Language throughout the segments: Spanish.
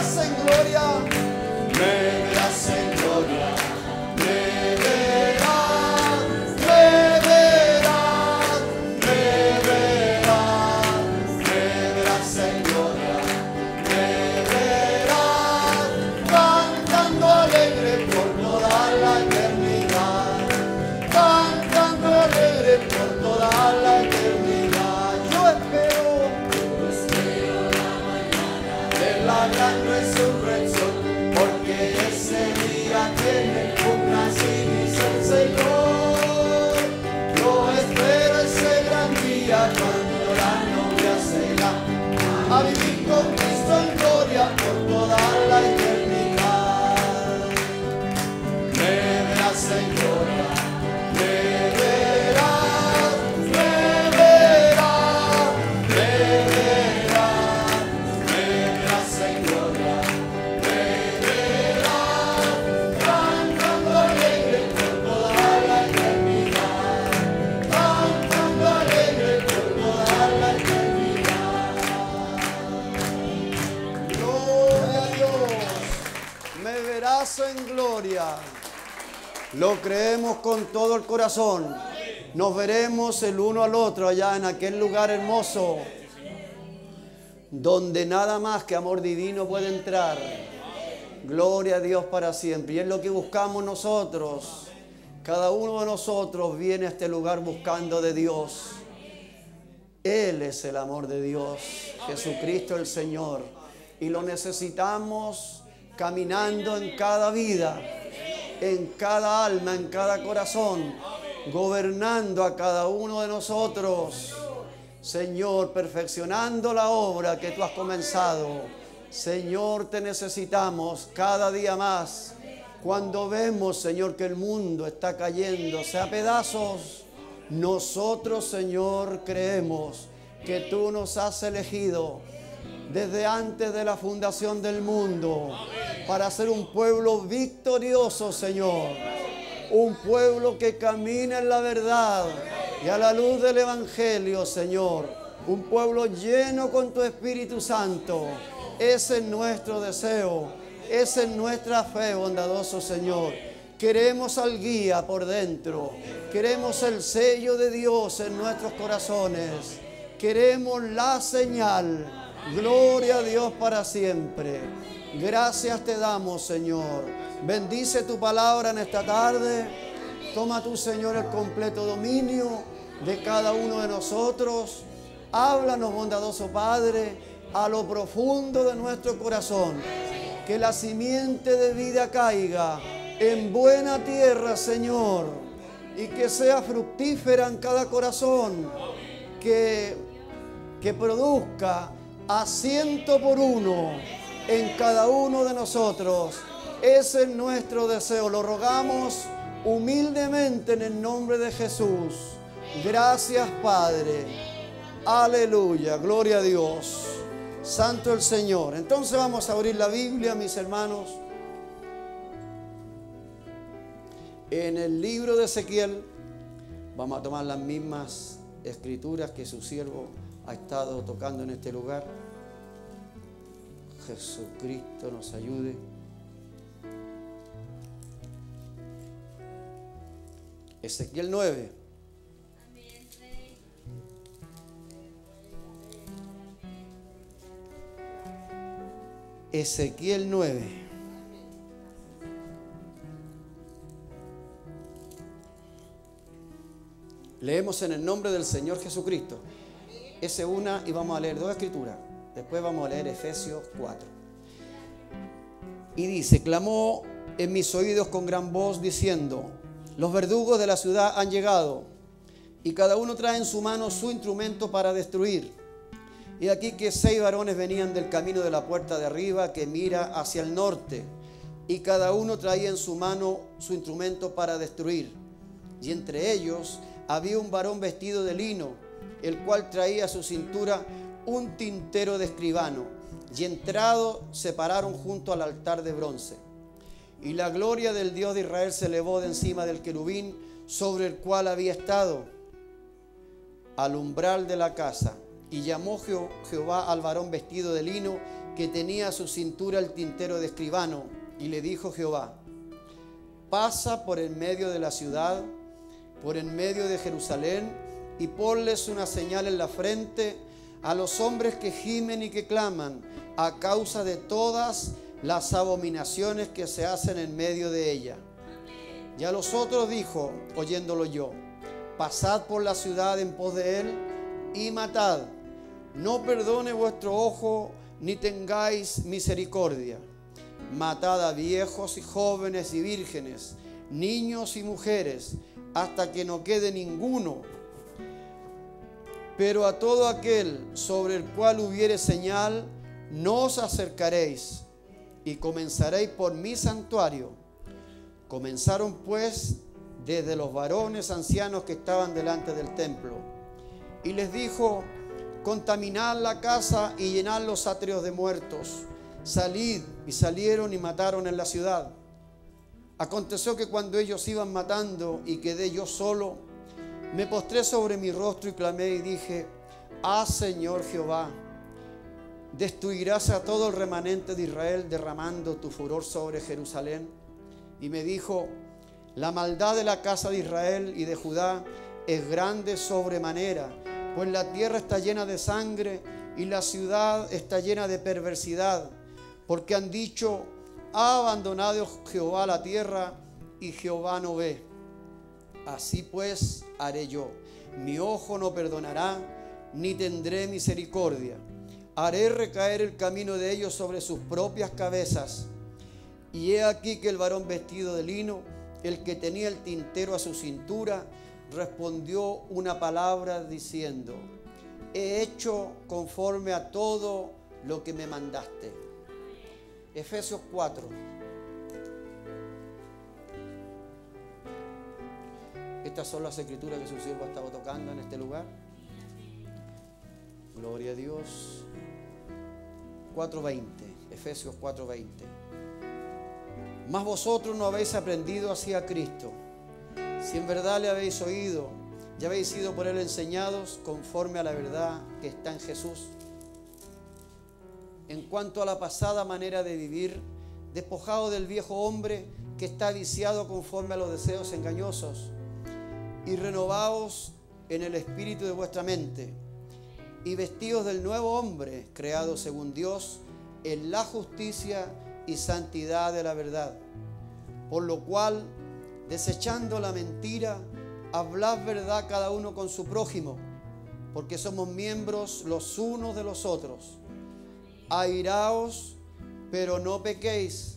verás en gloria, me verás en gloria, me verás, me verás, me verás, me verás en gloria, me verás, cantando alegre por toda la eternidad, cantando alegre por toda la eternidad. Yo espero la mañana de la gran resurrección, porque ese día tiene un nacimiento el Señor. Yo espero ese gran día cuando la novia se irá a vivir con Cristo en gloria por toda la eternidad. Me verás en gloria, me verás, me verás, me verás, me verás en gloria, me verás, cantando alegre por toda la eternidad, cantando alegre por toda la eternidad. Gloria a Dios, me verás en gloria. Lo creemos con todo el corazón. Nos veremos el uno al otro allá en aquel lugar hermoso donde nada más que amor divino puede entrar. Gloria a Dios para siempre. Y es lo que buscamos nosotros. Cada uno de nosotros viene a este lugar buscando de Dios. Él es el amor de Dios. Jesucristo el Señor. Y lo necesitamos caminando en cada vida, en cada alma, en cada corazón, gobernando a cada uno de nosotros. Señor, perfeccionando la obra que tú has comenzado. Señor, te necesitamos cada día más. Cuando vemos, Señor, que el mundo está cayéndose a pedazos, nosotros, Señor, creemos que tú nos has elegido desde antes de la fundación del mundo para ser un pueblo victorioso, Señor. Un pueblo que camina en la verdad y a la luz del Evangelio, Señor. Un pueblo lleno con tu Espíritu Santo. Ese es nuestro deseo. Esa es nuestra fe, bondadoso Señor. Queremos al guía por dentro. Queremos el sello de Dios en nuestros corazones. Queremos la señal. Gloria a Dios para siempre. Gracias te damos, Señor. Bendice tu palabra en esta tarde. Toma tú, Señor, el completo dominio de cada uno de nosotros. Háblanos, bondadoso Padre, a lo profundo de nuestro corazón. Que la simiente de vida caiga en buena tierra, Señor, y que sea fructífera en cada corazón. Que produzca a 100 por 1 en cada uno de nosotros. Ese es nuestro deseo. Lo rogamos humildemente en el nombre de Jesús. Gracias, Padre. Aleluya. Gloria a Dios. Santo el Señor. Entonces vamos a abrir la Biblia, mis hermanos, en el libro de Ezequiel. Vamos a tomar las mismas escrituras que su siervo ha estado tocando en este lugar. Jesucristo nos ayude. Ezequiel 9. Ezequiel 9. Leemos en el nombre del Señor Jesucristo. Ese una y vamos a leer dos escrituras. Después vamos a leer Efesios 4. Y dice: clamó en mis oídos con gran voz diciendo: los verdugos de la ciudad han llegado, y cada uno trae en su mano su instrumento para destruir. Y aquí que 6 varones venían del camino de la puerta de arriba que mira hacia el norte, y cada uno traía en su mano su instrumento para destruir. Y entre ellos había un varón vestido de lino, el cual traía a su cintura un tintero de escribano, y entrado se pararon junto al altar de bronce. Y la gloria del Dios de Israel se elevó de encima del querubín sobre el cual había estado al umbral de la casa. Y llamó Jehová al varón vestido de lino que tenía a su cintura el tintero de escribano. Y le dijo Jehová: pasa por en medio de la ciudad, por en medio de Jerusalén, y ponles una señal en la frente a los hombres que gimen y que claman a causa de todas las abominaciones que se hacen en medio de ella. Y a los otros dijo, oyéndolo yo: pasad por la ciudad en pos de él y matad. No perdone vuestro ojo ni tengáis misericordia. Matad a viejos y jóvenes y vírgenes, niños y mujeres, hasta que no quede ninguno. Pero a todo aquel sobre el cual hubiere señal, no os acercaréis, y comenzaréis por mi santuario. Comenzaron pues desde los varones ancianos que estaban delante del templo. Y les dijo: contaminad la casa y llenad los atrios de muertos. Salid. Y salieron y mataron en la ciudad. Aconteció que cuando ellos iban matando y quedé yo solo, me postré sobre mi rostro y clamé y dije: ah, Señor Jehová, ¿destruirás a todo el remanente de Israel derramando tu furor sobre Jerusalén? Y me dijo: la maldad de la casa de Israel y de Judá es grande sobremanera, pues la tierra está llena de sangre y la ciudad está llena de perversidad, porque han dicho: ha abandonado Jehová la tierra y Jehová no ve. Así pues haré yo, mi ojo no perdonará, ni tendré misericordia. Haré recaer el camino de ellos sobre sus propias cabezas. Y he aquí que el varón vestido de lino, el que tenía el tintero a su cintura, respondió una palabra diciendo: he hecho conforme a todo lo que me mandaste. Efesios 4. Estas son las escrituras que su siervo ha estado tocando en este lugar. Gloria a Dios. 4:20. Efesios 4:20. Mas vosotros no habéis aprendido así a Cristo, si en verdad le habéis oído y habéis sido por él enseñados conforme a la verdad que está en Jesús. En cuanto a la pasada manera de vivir, despojado del viejo hombre que está viciado conforme a los deseos engañosos, y renovaos en el espíritu de vuestra mente, y vestidos del nuevo hombre, creado según Dios, en la justicia y santidad de la verdad. Por lo cual, desechando la mentira, hablad verdad cada uno con su prójimo, porque somos miembros los unos de los otros. Airaos, pero no pequéis.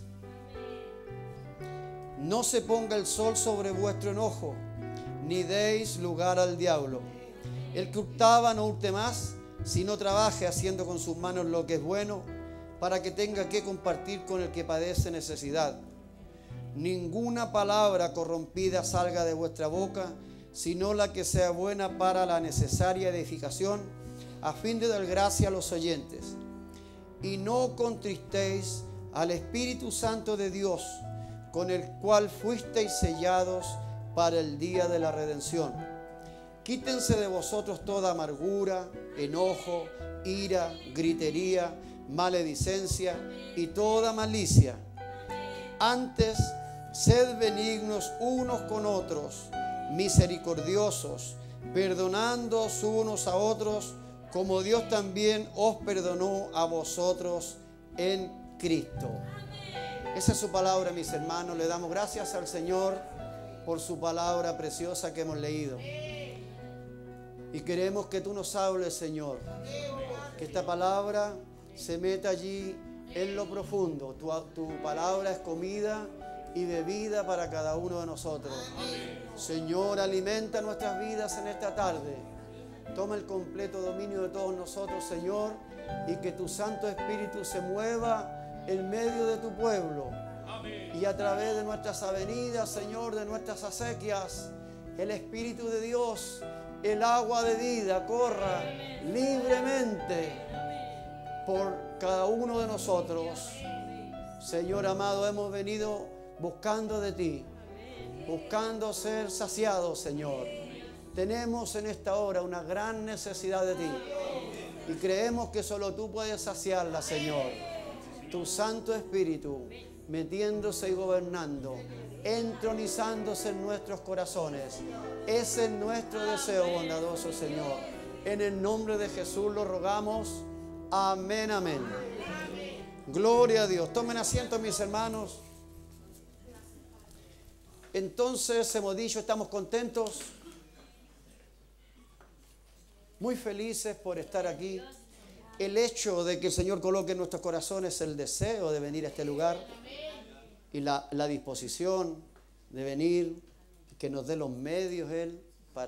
No se ponga el sol sobre vuestro enojo, ni deis lugar al diablo. El que hurtaba no hurte más, sino trabaje haciendo con sus manos lo que es bueno, para que tenga que compartir con el que padece necesidad. Ninguna palabra corrompida salga de vuestra boca, sino la que sea buena para la necesaria edificación, a fin de dar gracia a los oyentes. Y no contristéis al Espíritu Santo de Dios, con el cual fuisteis sellados para el día de la redención. Quítense de vosotros toda amargura, enojo, ira, gritería, maledicencia y toda malicia. Antes, sed benignos unos con otros, misericordiosos, perdonándoos unos a otros, como Dios también os perdonó a vosotros en Cristo. Esa es su palabra, mis hermanos. Le damos gracias al Señor por su palabra preciosa que hemos leído. Y queremos que tú nos hables, Señor. Que esta palabra se meta allí en lo profundo. Tu palabra es comida y bebida para cada uno de nosotros. Señor, alimenta nuestras vidas en esta tarde. Toma el completo dominio de todos nosotros, Señor, y que tu Santo Espíritu se mueva en medio de tu pueblo. Y a través de nuestras avenidas, Señor, de nuestras acequias, el Espíritu de Dios, el agua de vida, corra libremente por cada uno de nosotros. Señor amado, hemos venido buscando de ti, buscando ser saciados, Señor. Tenemos en esta hora una gran necesidad de ti y creemos que solo tú puedes saciarla, Señor. tu Santo Espíritu metiéndose y gobernando, entronizándose en nuestros corazones. Ese es nuestro deseo, bondadoso Señor. En el nombre de Jesús lo rogamos. Amén, amén. Gloria a Dios. Tomen asiento, mis hermanos. Entonces, hemos dicho, estamos contentos, muy felices por estar aquí. El hecho de que el Señor coloque en nuestros corazones el deseo de venir a este lugar y la disposición de venir, que nos dé los medios Él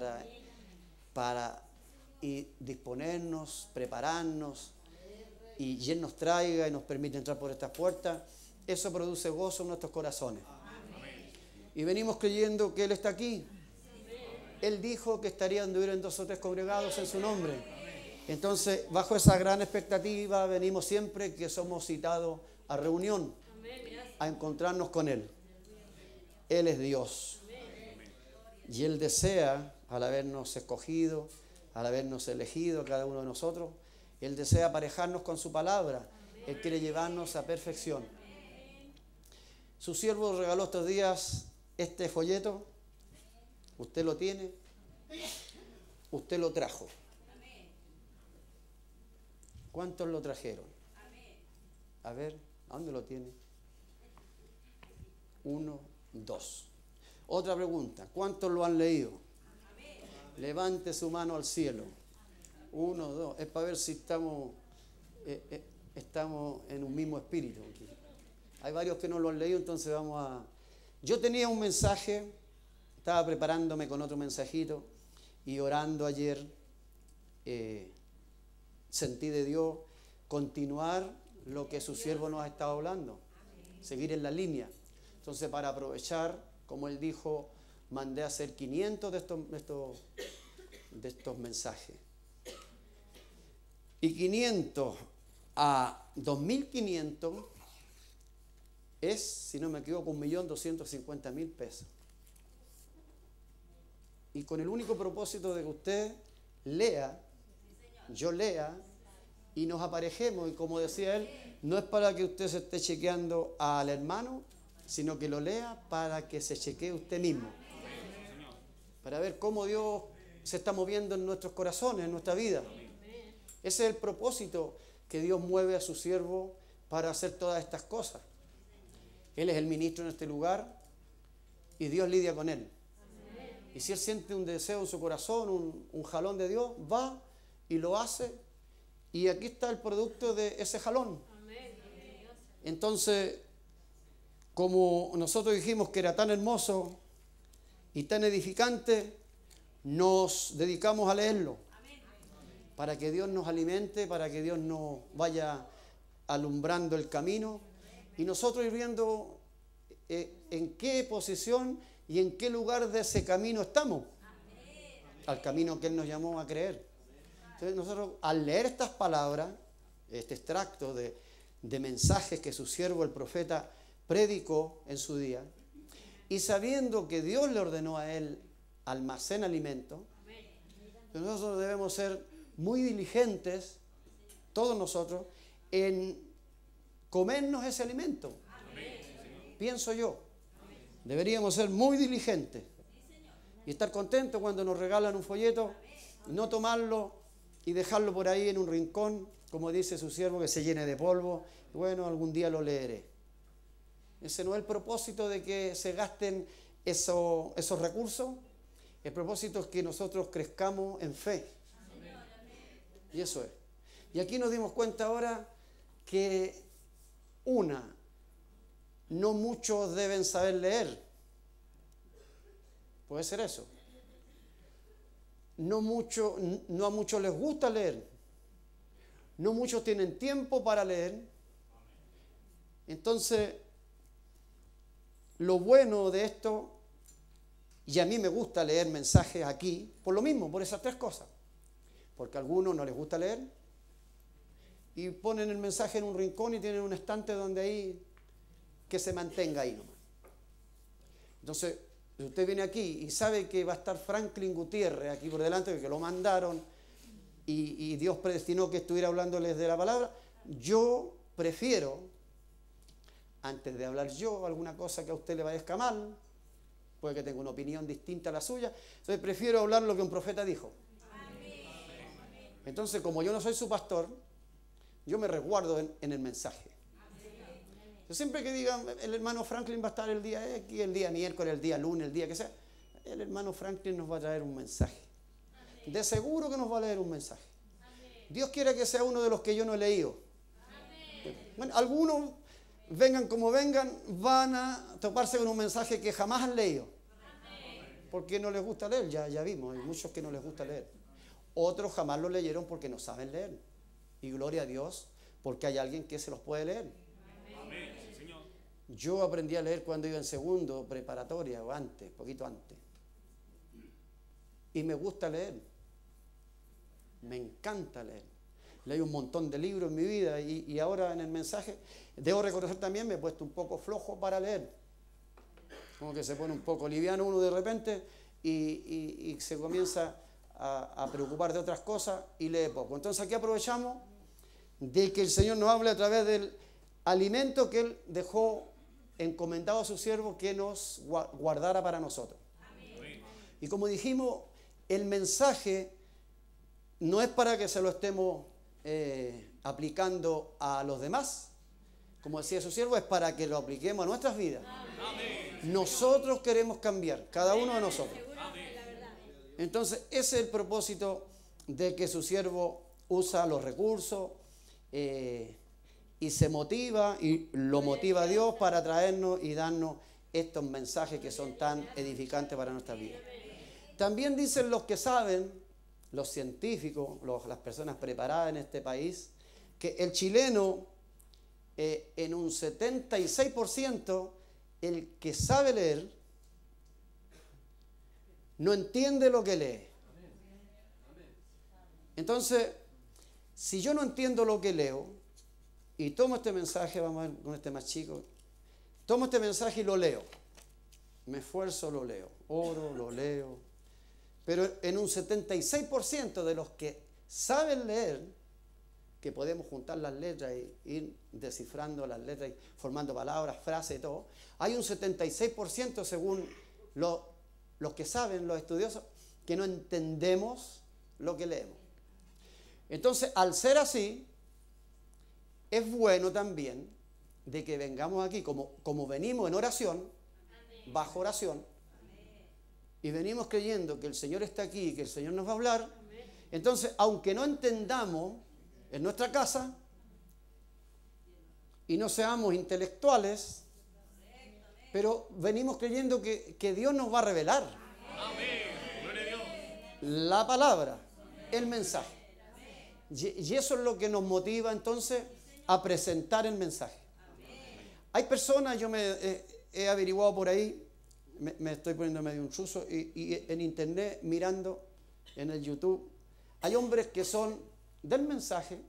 para y disponernos, prepararnos y Él nos traiga y nos permite entrar por estas puertas. Eso produce gozo en nuestros corazones. Y venimos creyendo que Él está aquí. Él dijo que estaría donde hubieran 2 o 3 congregados en su nombre. Entonces, bajo esa gran expectativa, venimos siempre que somos citados a reunión, a encontrarnos con Él. Él es Dios. Y Él desea, al habernos escogido, al habernos elegido cada uno de nosotros, Él desea aparejarnos con su palabra. Él quiere llevarnos a perfección. Su siervo regaló estos días este folleto. Usted lo tiene. Usted lo trajo. ¿Cuántos lo trajeron? A ver, ¿a dónde lo tiene? 1, 2. Otra pregunta. ¿Cuántos lo han leído? Levante su mano al cielo. 1, 2. Es para ver si estamos en un mismo espíritu aquí. Hay varios que no lo han leído, entonces vamos a... Yo tenía un mensaje, estaba preparándome con otro mensajito y orando ayer, sentí de Dios continuar lo que su siervo nos ha estado hablando, seguir en la línea. Entonces, para aprovechar, como él dijo, mandé a hacer 500 de estos mensajes. Y 500 a 2.500 es, si no me equivoco, 1.250.000 pesos. Y con el único propósito de que usted lea, yo lea, y nos aparejemos. Y como decía él, no es para que usted se esté chequeando al hermano, sino que lo lea para que se chequee usted mismo. Para ver cómo Dios se está moviendo en nuestros corazones, en nuestra vida. Ese es el propósito que Dios mueve a su siervo para hacer todas estas cosas. Él es el ministro en este lugar y Dios lidia con él. Y si él siente un deseo en su corazón, un jalón de Dios, va y lo hace. Y aquí está el producto de ese jalón. Entonces, como nosotros dijimos que era tan hermoso y tan edificante, nos dedicamos a leerlo. Para que Dios nos alimente, para que Dios nos vaya alumbrando el camino. Y nosotros ir viendo en qué posición y en qué lugar de ese camino estamos. Al camino que Él nos llamó a creer. Entonces nosotros, al leer estas palabras, este extracto de mensajes que su siervo, el profeta, predicó en su día, y sabiendo que Dios le ordenó a él almacén alimento, nosotros debemos ser muy diligentes, todos nosotros, en comernos ese alimento. Pienso yo. Deberíamos ser muy diligentes y estar contentos cuando nos regalan un folleto, no tomarlo y dejarlo por ahí en un rincón, como dice su siervo, que se llene de polvo. Bueno, algún día lo leeré. Ese no es el propósito de que se gasten esos recursos. El propósito es que nosotros crezcamos en fe. Y eso es. Y aquí nos dimos cuenta ahora que no muchos deben saber leer. Puede ser eso. No a muchos les gusta leer. No muchos tienen tiempo para leer. Entonces, lo bueno de esto, y a mí me gusta leer mensajes aquí, por lo mismo, por esas 3 cosas. Porque a algunos no les gusta leer y ponen el mensaje en un rincón y tienen un estante donde ahí que se mantenga ahí nomás. Entonces, si usted viene aquí y sabe que va a estar Franklin Gutiérrez aquí por delante, que lo mandaron y Dios predestinó que estuviera hablándoles de la palabra, yo prefiero antes de hablar yo alguna cosa que a usted le parezca mal. Puede que tenga una opinión distinta a la suya. Entonces prefiero hablar lo que un profeta dijo. Entonces, como yo no soy su pastor, yo me resguardo en el mensaje. Siempre que digan, el hermano Franklin va a estar el día X, el día miércoles, el día lunes, el día que sea, el hermano Franklin nos va a traer un mensaje. De seguro que nos va a leer un mensaje. Dios quiere que sea uno de los que yo no he leído. Bueno, algunos, vengan como vengan, van a toparse con un mensaje que jamás han leído. Porque no les gusta leer, ya vimos, hay muchos que no les gusta leer. Otros jamás lo leyeron porque no saben leer. Y gloria a Dios, porque hay alguien que se los puede leer. Yo aprendí a leer cuando iba en segundo, preparatoria o antes, poquito antes. Y me gusta leer. Me encanta leer. Leí un montón de libros en mi vida y ahora en el mensaje, debo reconocer también, me he puesto un poco flojo para leer. Como que se pone un poco liviano uno de repente y se comienza a preocupar de otras cosas y lee poco. Entonces aquí aprovechamos de que el Señor nos hable a través del alimento que Él dejó encomendado a su siervo que nos guardara para nosotros. Amén. Y como dijimos, el mensaje no es para que se lo estemos aplicando a los demás. Como decía su siervo, es para que lo apliquemos a nuestras vidas. Amén. Nosotros queremos cambiar, cada uno de nosotros. Amén. Entonces, ese es el propósito de que su siervo usa los recursos, y se motiva y lo motiva a Dios para traernos y darnos estos mensajes que son tan edificantes para nuestra vida. También dicen los que saben, los científicos, las personas preparadas en este país, que el chileno en un 76%, el que sabe leer, no entiende lo que lee. Entonces, si yo no entiendo lo que leo, y tomo este mensaje, vamos a ver con este más chico, tomo este mensaje y lo leo. Me esfuerzo, lo leo. Oro, lo leo. Pero en un 76% de los que saben leer, que podemos juntar las letras e ir descifrando las letras y formando palabras, frases y todo, hay un 76% según los que saben, los estudiosos, que no entendemos lo que leemos. Entonces, al ser así, es bueno también de que vengamos aquí, como venimos en oración, bajo oración, y venimos creyendo que el Señor está aquí y que el Señor nos va a hablar. Entonces, aunque no entendamos en nuestra casa y no seamos intelectuales, pero venimos creyendo que Dios nos va a revelar la palabra, el mensaje. Y eso es lo que nos motiva entonces a presentar el mensaje. Hay personas, yo he averiguado por ahí, me estoy poniendo medio un chuzo, y en internet, mirando en el YouTube, hay hombres que son del mensaje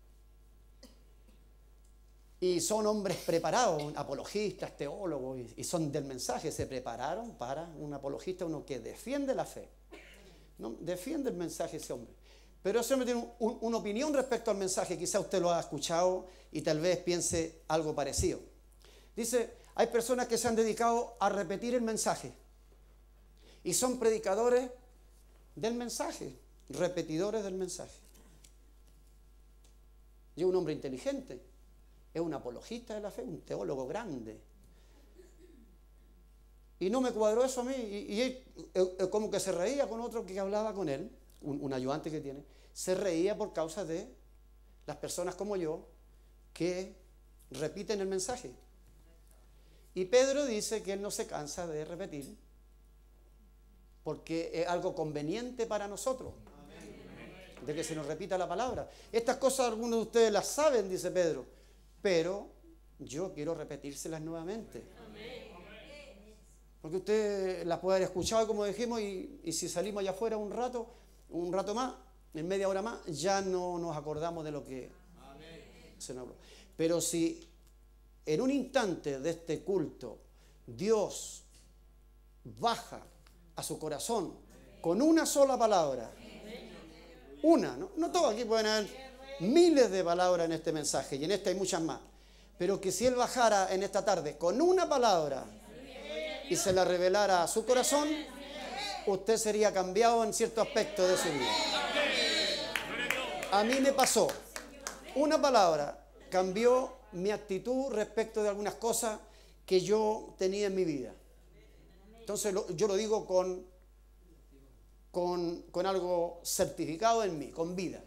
y son hombres preparados, apologistas, teólogos, y son del mensaje, se prepararon para un apologista, uno que defiende la fe, ¿no? Defiende el mensaje ese hombre. Pero ese hombre tiene una opinión respecto al mensaje, quizá usted lo ha escuchado y tal vez piense algo parecido. Dice, hay personas que se han dedicado a repetir el mensaje y son predicadores del mensaje, repetidores del mensaje. Y es un hombre inteligente, es un apologista de la fe, un teólogo grande. Y no me cuadró eso a mí, y él como que se reía con otro que hablaba con él, un ayudante que tiene, se reía por causa de las personas como yo que repiten el mensaje. Y Pedro dice que él no se cansa de repetir porque es algo conveniente para nosotros, de que se nos repita la palabra. Estas cosas algunos de ustedes las saben, dice Pedro, pero yo quiero repetírselas nuevamente. Porque usted las puede haber escuchado, como dijimos, y si salimos allá afuera un rato más, en media hora más, ya no nos acordamos de lo que se nos habló. Pero si en un instante de este culto Dios baja a su corazón con una sola palabra, una, no todo, aquí pueden haber miles de palabras en este mensaje y en esta hay muchas más, Pero que si Él bajara en esta tarde con una palabra y se la revelara a su corazón, usted sería cambiado en cierto aspecto de su vida. A mí me pasó. Una palabra cambió mi actitud respecto de algunas cosas que yo tenía en mi vida. Entonces yo lo digo con algo certificado en mí, con vida.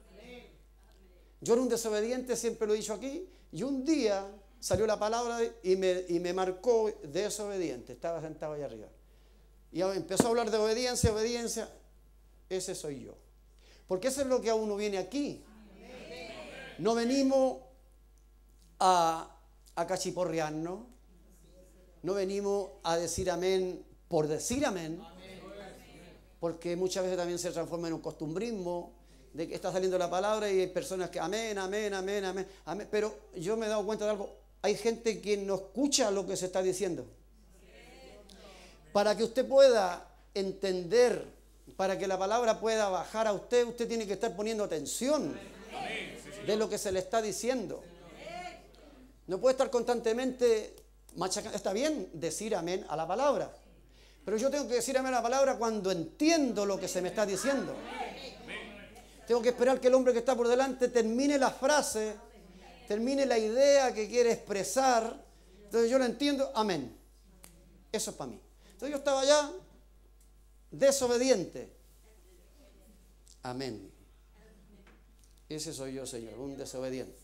Yo era un desobediente, siempre lo he dicho aquí, y un día salió la palabra y me marcó desobediente. Estaba sentado allá arriba. Y empezó a hablar de obediencia, obediencia. Ese soy yo. Porque eso es lo que a uno viene aquí. No venimos a cachiporrearnos. No venimos a decir amén por decir amén. Porque muchas veces también se transforma en un costumbrismo de que está saliendo la palabra y hay personas que amén, amén, amén, amén, amén. Pero yo me he dado cuenta de algo. Hay gente que no escucha lo que se está diciendo. Para que usted pueda entender, para que la palabra pueda bajar a usted, usted tiene que estar poniendo atención de lo que se le está diciendo. No puede estar constantemente machacando. Está bien decir amén a la palabra, pero yo tengo que decir amén a la palabra cuando entiendo lo que se me está diciendo. Tengo que esperar que el hombre que está por delante termine la frase, termine la idea que quiere expresar. Entonces yo lo entiendo, amén. Eso es para mí. Entonces yo estaba allá desobediente. Amén. Ese soy yo, Señor, un desobediente.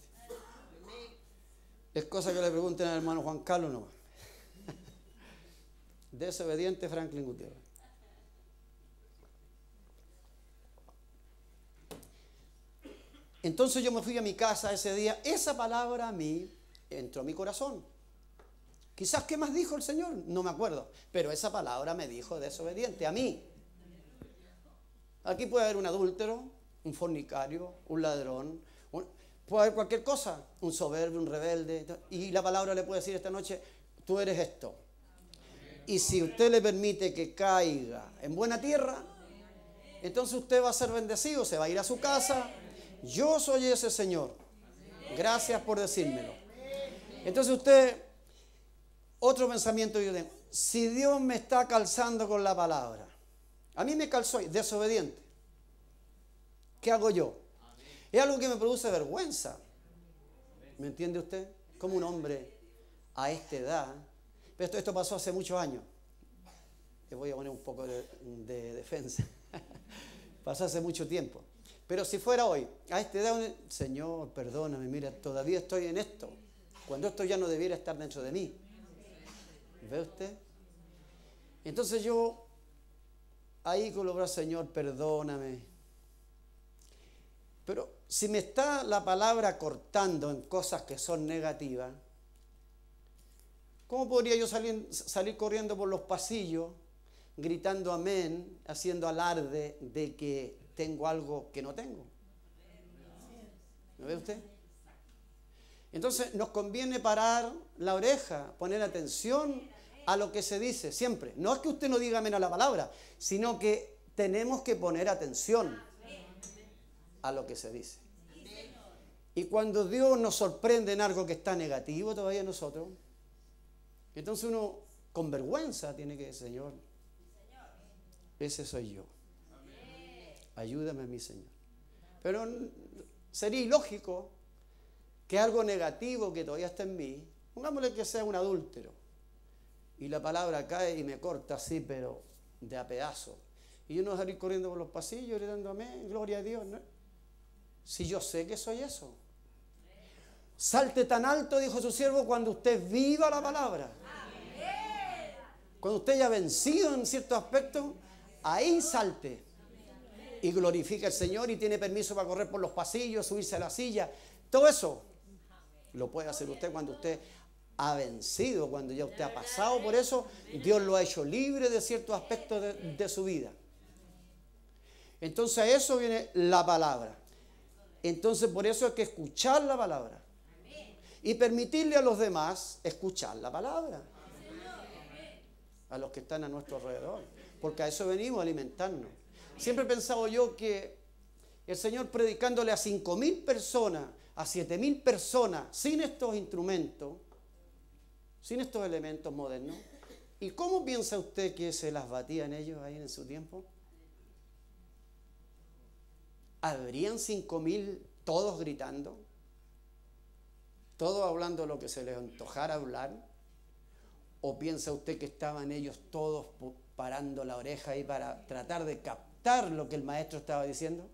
Es cosa que le pregunten al hermano Juan Carlos nomás. Desobediente Franklin Gutiérrez. Entonces yo me fui a mi casa ese día. Esa palabra a mí entró a mi corazón. Quizás, ¿qué más dijo el Señor? No me acuerdo. Pero esa palabra me dijo desobediente a mí. Aquí puede haber un adúltero, un fornicario, un ladrón, puede haber cualquier cosa, un soberbio, un rebelde. Y la palabra le puede decir esta noche, tú eres esto. Y si usted le permite que caiga en buena tierra, entonces usted va a ser bendecido, se va a ir a su casa. Yo soy ese Señor. Gracias por decírmelo. Entonces usted, otro pensamiento que yo tengo. Si Dios me está calzando con la palabra, a mí me calzó desobediente. ¿Qué hago yo? Es algo que me produce vergüenza. ¿Me entiende usted? Como un hombre a esta edad. Pero esto pasó hace muchos años. Le voy a poner un poco de defensa. Pasó hace mucho tiempo. Pero si fuera hoy, a esta edad, Señor, perdóname, mira, todavía estoy en esto. Cuando esto ya no debiera estar dentro de mí. ¿Ve usted? Entonces yo, ahí con los brazos, Señor, perdóname. Pero si me está la palabra cortando en cosas que son negativas, ¿cómo podría yo salir corriendo por los pasillos, gritando amén, haciendo alarde de que tengo algo que no tengo? ¿Me ve usted? Entonces nos conviene parar la oreja, poner atención a lo que se dice siempre. No es que usted no diga amén a la palabra, sino que tenemos que poner atención a lo que se dice. Y cuando Dios nos sorprende en algo que está negativo todavía nosotros, entonces uno con vergüenza tiene que decir, Señor, ese soy yo. Ayúdame a mí, Señor. Pero sería ilógico que algo negativo que todavía está en mí, pongámosle que sea un adúltero, y la palabra cae y me corta así, pero de a pedazo. Y yo no salir corriendo por los pasillos gritando amén, gloria a Dios, ¿no? Si yo sé que soy eso. Salte tan alto, dijo su siervo, cuando usted viva la palabra. Cuando usted haya vencido en ciertos aspectos, ahí salte. Y glorifica al Señor y tiene permiso para correr por los pasillos, subirse a la silla. Todo eso lo puede hacer usted cuando usted ha vencido, cuando ya usted ha pasado por eso. Dios lo ha hecho libre de ciertos aspectos de su vida. Entonces a eso viene la palabra. Entonces por eso hay que escuchar la palabra. Y permitirle a los demás escuchar la palabra. A los que están a nuestro alrededor. Porque a eso venimos, a alimentarnos. Siempre he pensado yo que el Señor predicándole a 5.000 personas a 7.000 personas sin estos instrumentos, sin estos elementos modernos. ¿Y cómo piensa usted que se las batían ellos ahí en su tiempo? ¿Habrían 5.000 todos gritando? ¿Todos hablando lo que se les antojara hablar? ¿O piensa usted que estaban ellos todos parando la oreja ahí para tratar de captar lo que el maestro estaba diciendo?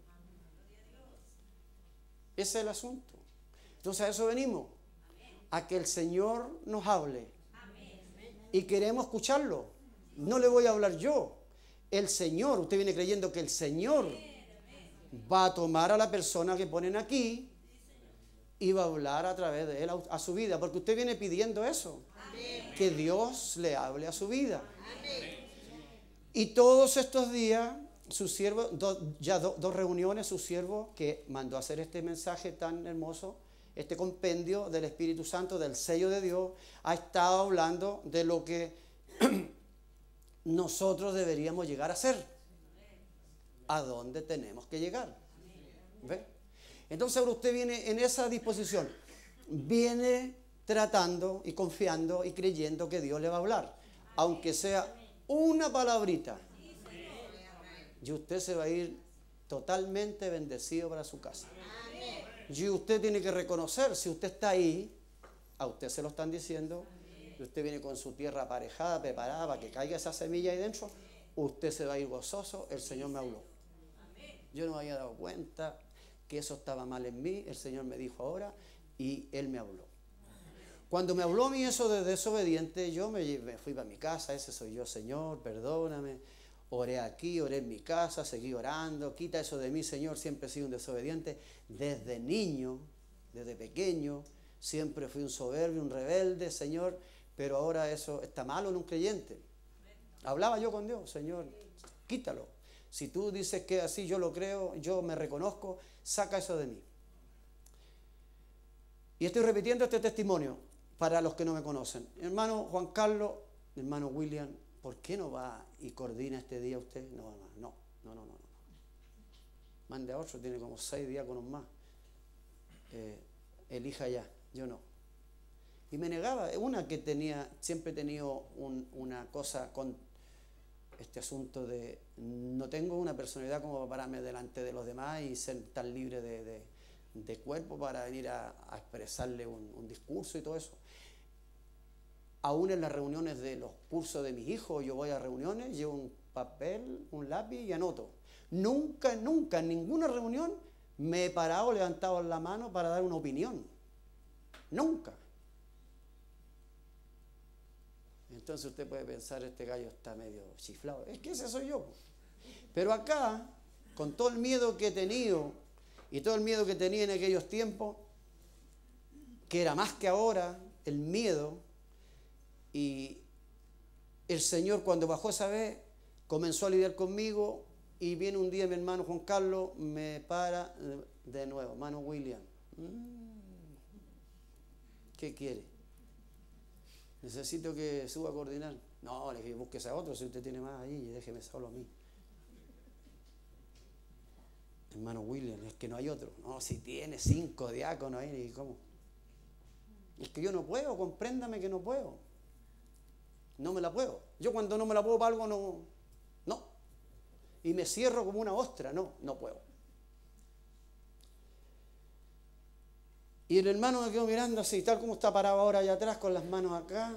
Ese es el asunto. Entonces a eso venimos, a que el Señor nos hable. Y queremos escucharlo. No le voy a hablar yo. El Señor, usted viene creyendo que el Señor va a tomar a la persona que ponen aquí y va a hablar a través de él a su vida, porque usted viene pidiendo eso. Que Dios le hable a su vida. Y todos estos días, su siervo, dos reuniones, su siervo que mandó a hacer este mensaje tan hermoso, este compendio del Espíritu Santo, del sello de Dios, ha estado hablando de lo que nosotros deberíamos llegar a ser. ¿A dónde tenemos que llegar? ¿Ve? Entonces ahora usted viene en esa disposición, viene tratando y confiando y creyendo que Dios le va a hablar, aunque sea una palabrita, y usted se va a ir totalmente bendecido para su casa. Y usted tiene que reconocer, si usted está ahí, a usted se lo están diciendo, y usted viene con su tierra aparejada, preparada para que caiga esa semilla ahí dentro, usted se va a ir gozoso, el Señor me habló. Yo no me había dado cuenta que eso estaba mal en mí, el Señor me dijo ahora, y Él me habló. Cuando me habló a mí eso de desobediente, yo me fui para mi casa, ese soy yo, Señor, perdóname. Oré aquí, oré en mi casa, seguí orando, quita eso de mí, Señor, siempre he sido un desobediente. Desde niño, desde pequeño, siempre fui un soberbio, un rebelde, Señor, pero ahora eso está malo en un creyente. Hablaba yo con Dios, Señor, quítalo. Si tú dices que así yo lo creo, yo me reconozco, saca eso de mí. Y estoy repitiendo este testimonio para los que no me conocen. Hermano Juan Carlos, hermano William, ¿por qué no va y coordina este día usted? No. Mande a otro, tiene como 6 diáconos más. Elija ya, yo no. Y me negaba, una que siempre he tenido una cosa con este asunto de no tengo una personalidad como para pararme delante de los demás y ser tan libre de cuerpo para venir a expresarle un discurso y todo eso. Aún en las reuniones de los cursos de mis hijos, yo voy a reuniones, llevo un papel, un lápiz y anoto. Nunca, en ninguna reunión me he parado, levantado la mano para dar una opinión. Nunca. Entonces usted puede pensar, este gallo está medio chiflado. Es que ese soy yo. Pero acá, con todo el miedo que he tenido y todo el miedo que tenía en aquellos tiempos, que era más que ahora, el miedo, y el Señor cuando bajó esa vez comenzó a lidiar conmigo y viene un día mi hermano Juan Carlos, me para de nuevo, hermano William, ¿qué quiere? Necesito que suba a coordinar. No, le dije, búsquese a otro si usted tiene más ahí y déjeme solo a mí. Hermano William, es que no hay otro. No, si tiene 5 diáconos ahí, ¿cómo? Es que yo no puedo, compréndame que no puedo. No me la puedo. Yo cuando no me la puedo para algo, no. Y me cierro como una ostra, no puedo. Y el hermano me quedó mirando así, tal como está parado ahora allá atrás, con las manos acá.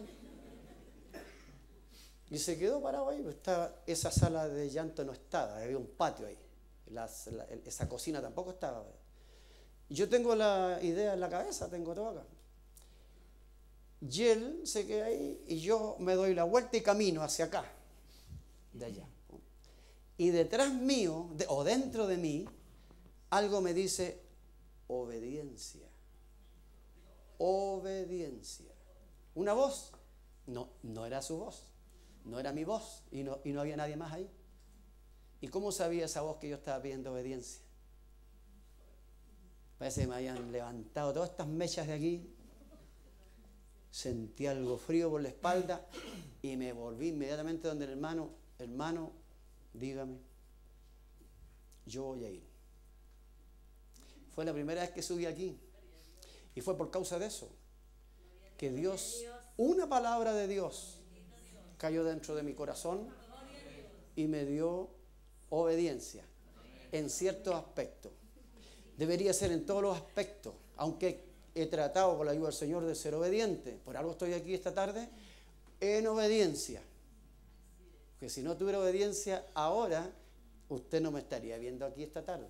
Y se quedó parado ahí, pues esa sala de llanto no estaba, había un patio ahí. Esa cocina tampoco estaba. Yo tengo la idea en la cabeza, tengo todo acá. Y él se queda ahí y yo me doy la vuelta y camino hacia acá, de allá. Y detrás mío, o dentro de mí, algo me dice obediencia. Obediencia. ¿Una voz? No era su voz, no era mi voz y no había nadie más ahí. ¿Y cómo sabía esa voz que yo estaba pidiendo obediencia? Parece que me habían levantado todas estas mechas de aquí. Sentí algo frío por la espalda y me volví inmediatamente donde el hermano, dígame, yo voy a ir. Fue la primera vez que subí aquí. Y fue por causa de eso que Dios, una palabra de Dios, cayó dentro de mi corazón y me dio obediencia en ciertos aspectos. Debería ser en todos los aspectos, aunque he tratado con la ayuda del Señor de ser obediente. Por algo estoy aquí esta tarde, en obediencia. Porque si no tuviera obediencia ahora, usted no me estaría viendo aquí esta tarde.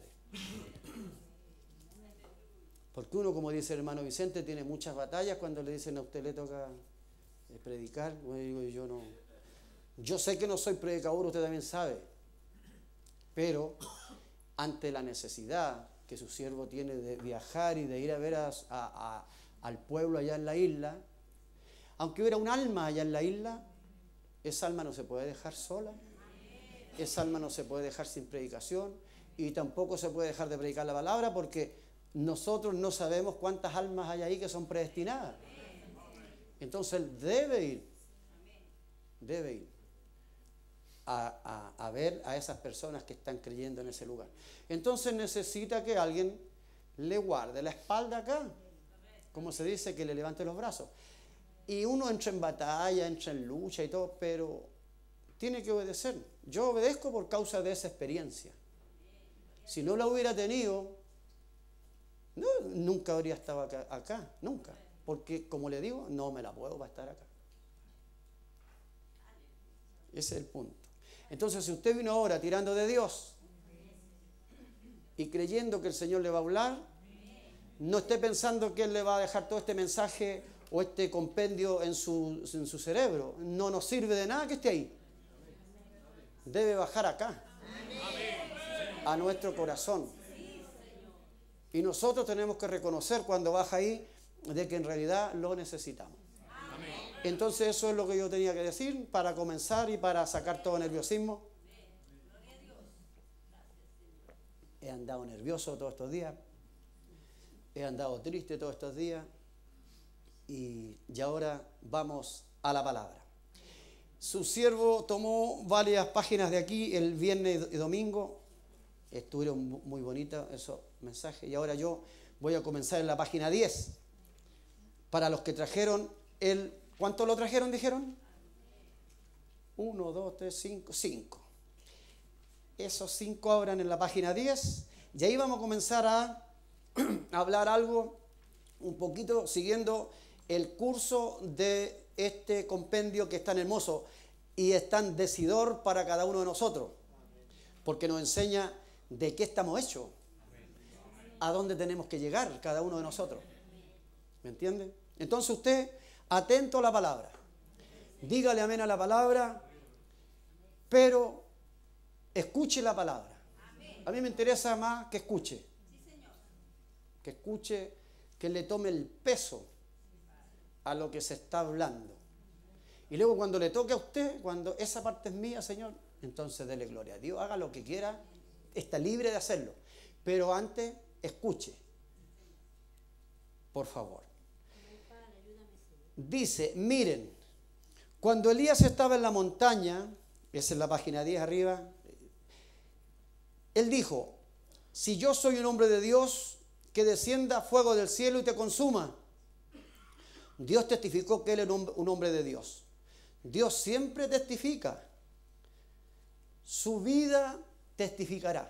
Porque uno, como dice el hermano Vicente, tiene muchas batallas cuando le dicen a usted le toca predicar. Bueno, digo, yo no. Yo sé que no soy predicador, usted también sabe. Pero ante la necesidad que su siervo tiene de viajar y de ir a ver al pueblo allá en la isla, aunque hubiera un alma allá en la isla, esa alma no se puede dejar sola, esa alma no se puede dejar sin predicación y tampoco se puede dejar de predicar la palabra porque nosotros no sabemos cuántas almas hay ahí que son predestinadas. Entonces él debe ir a ver a esas personas que están creyendo en ese lugar. Entonces necesita que alguien le guarde la espalda acá, como se dice, que le levante los brazos. Y uno entra en batalla, entra en lucha y todo, pero tiene que obedecer. Yo obedezco por causa de esa experiencia. Si no la hubiera tenido, nunca habría estado acá, nunca. Porque, como le digo, no me la puedo para estar acá. Ese es el punto. Entonces, si usted vino ahora tirando de Dios y creyendo que el Señor le va a hablar, no esté pensando que Él le va a dejar todo este mensaje o este compendio en su cerebro. No nos sirve de nada que esté ahí. Debe bajar acá, a nuestro corazón. Y nosotros tenemos que reconocer cuando baja ahí de que en realidad lo necesitamos. Entonces eso es lo que yo tenía que decir para comenzar y para sacar todo nerviosismo. He andado nervioso todos estos días. He andado triste todos estos días. Y ahora vamos a la palabra. Su siervo tomó varias páginas de aquí el viernes y domingo. Estuvieron muy bonitos esos mensajes. Y ahora yo voy a comenzar en la página 10. Para los que trajeron ¿cuánto lo trajeron, dijeron? 1, 2, 3, 5, 5. Esos 5 abran en la página 10. Y ahí vamos a comenzar a hablar algo un poquito siguiendo el curso de este compendio que es tan hermoso y es tan decidor para cada uno de nosotros. Porque nos enseña de qué estamos hechos, a dónde tenemos que llegar cada uno de nosotros. ¿Me entiende? Entonces usted, atento a la palabra. Dígale amén a la palabra, pero escuche la palabra. A mí me interesa más que escuche. Que escuche, que le tome el peso a lo que se está hablando. Y luego cuando le toque a usted, cuando esa parte es mía, Señor, entonces dele gloria a Dios, haga lo que quiera, está libre de hacerlo. Pero antes, escuche. Por favor. Dice, miren, cuando Elías estaba en la montaña, esa es la página 10 arriba, él dijo, si yo soy un hombre de Dios, que descienda fuego del cielo y te consuma. Dios testificó que él era un hombre de Dios. Dios siempre testifica. Su vida testificará.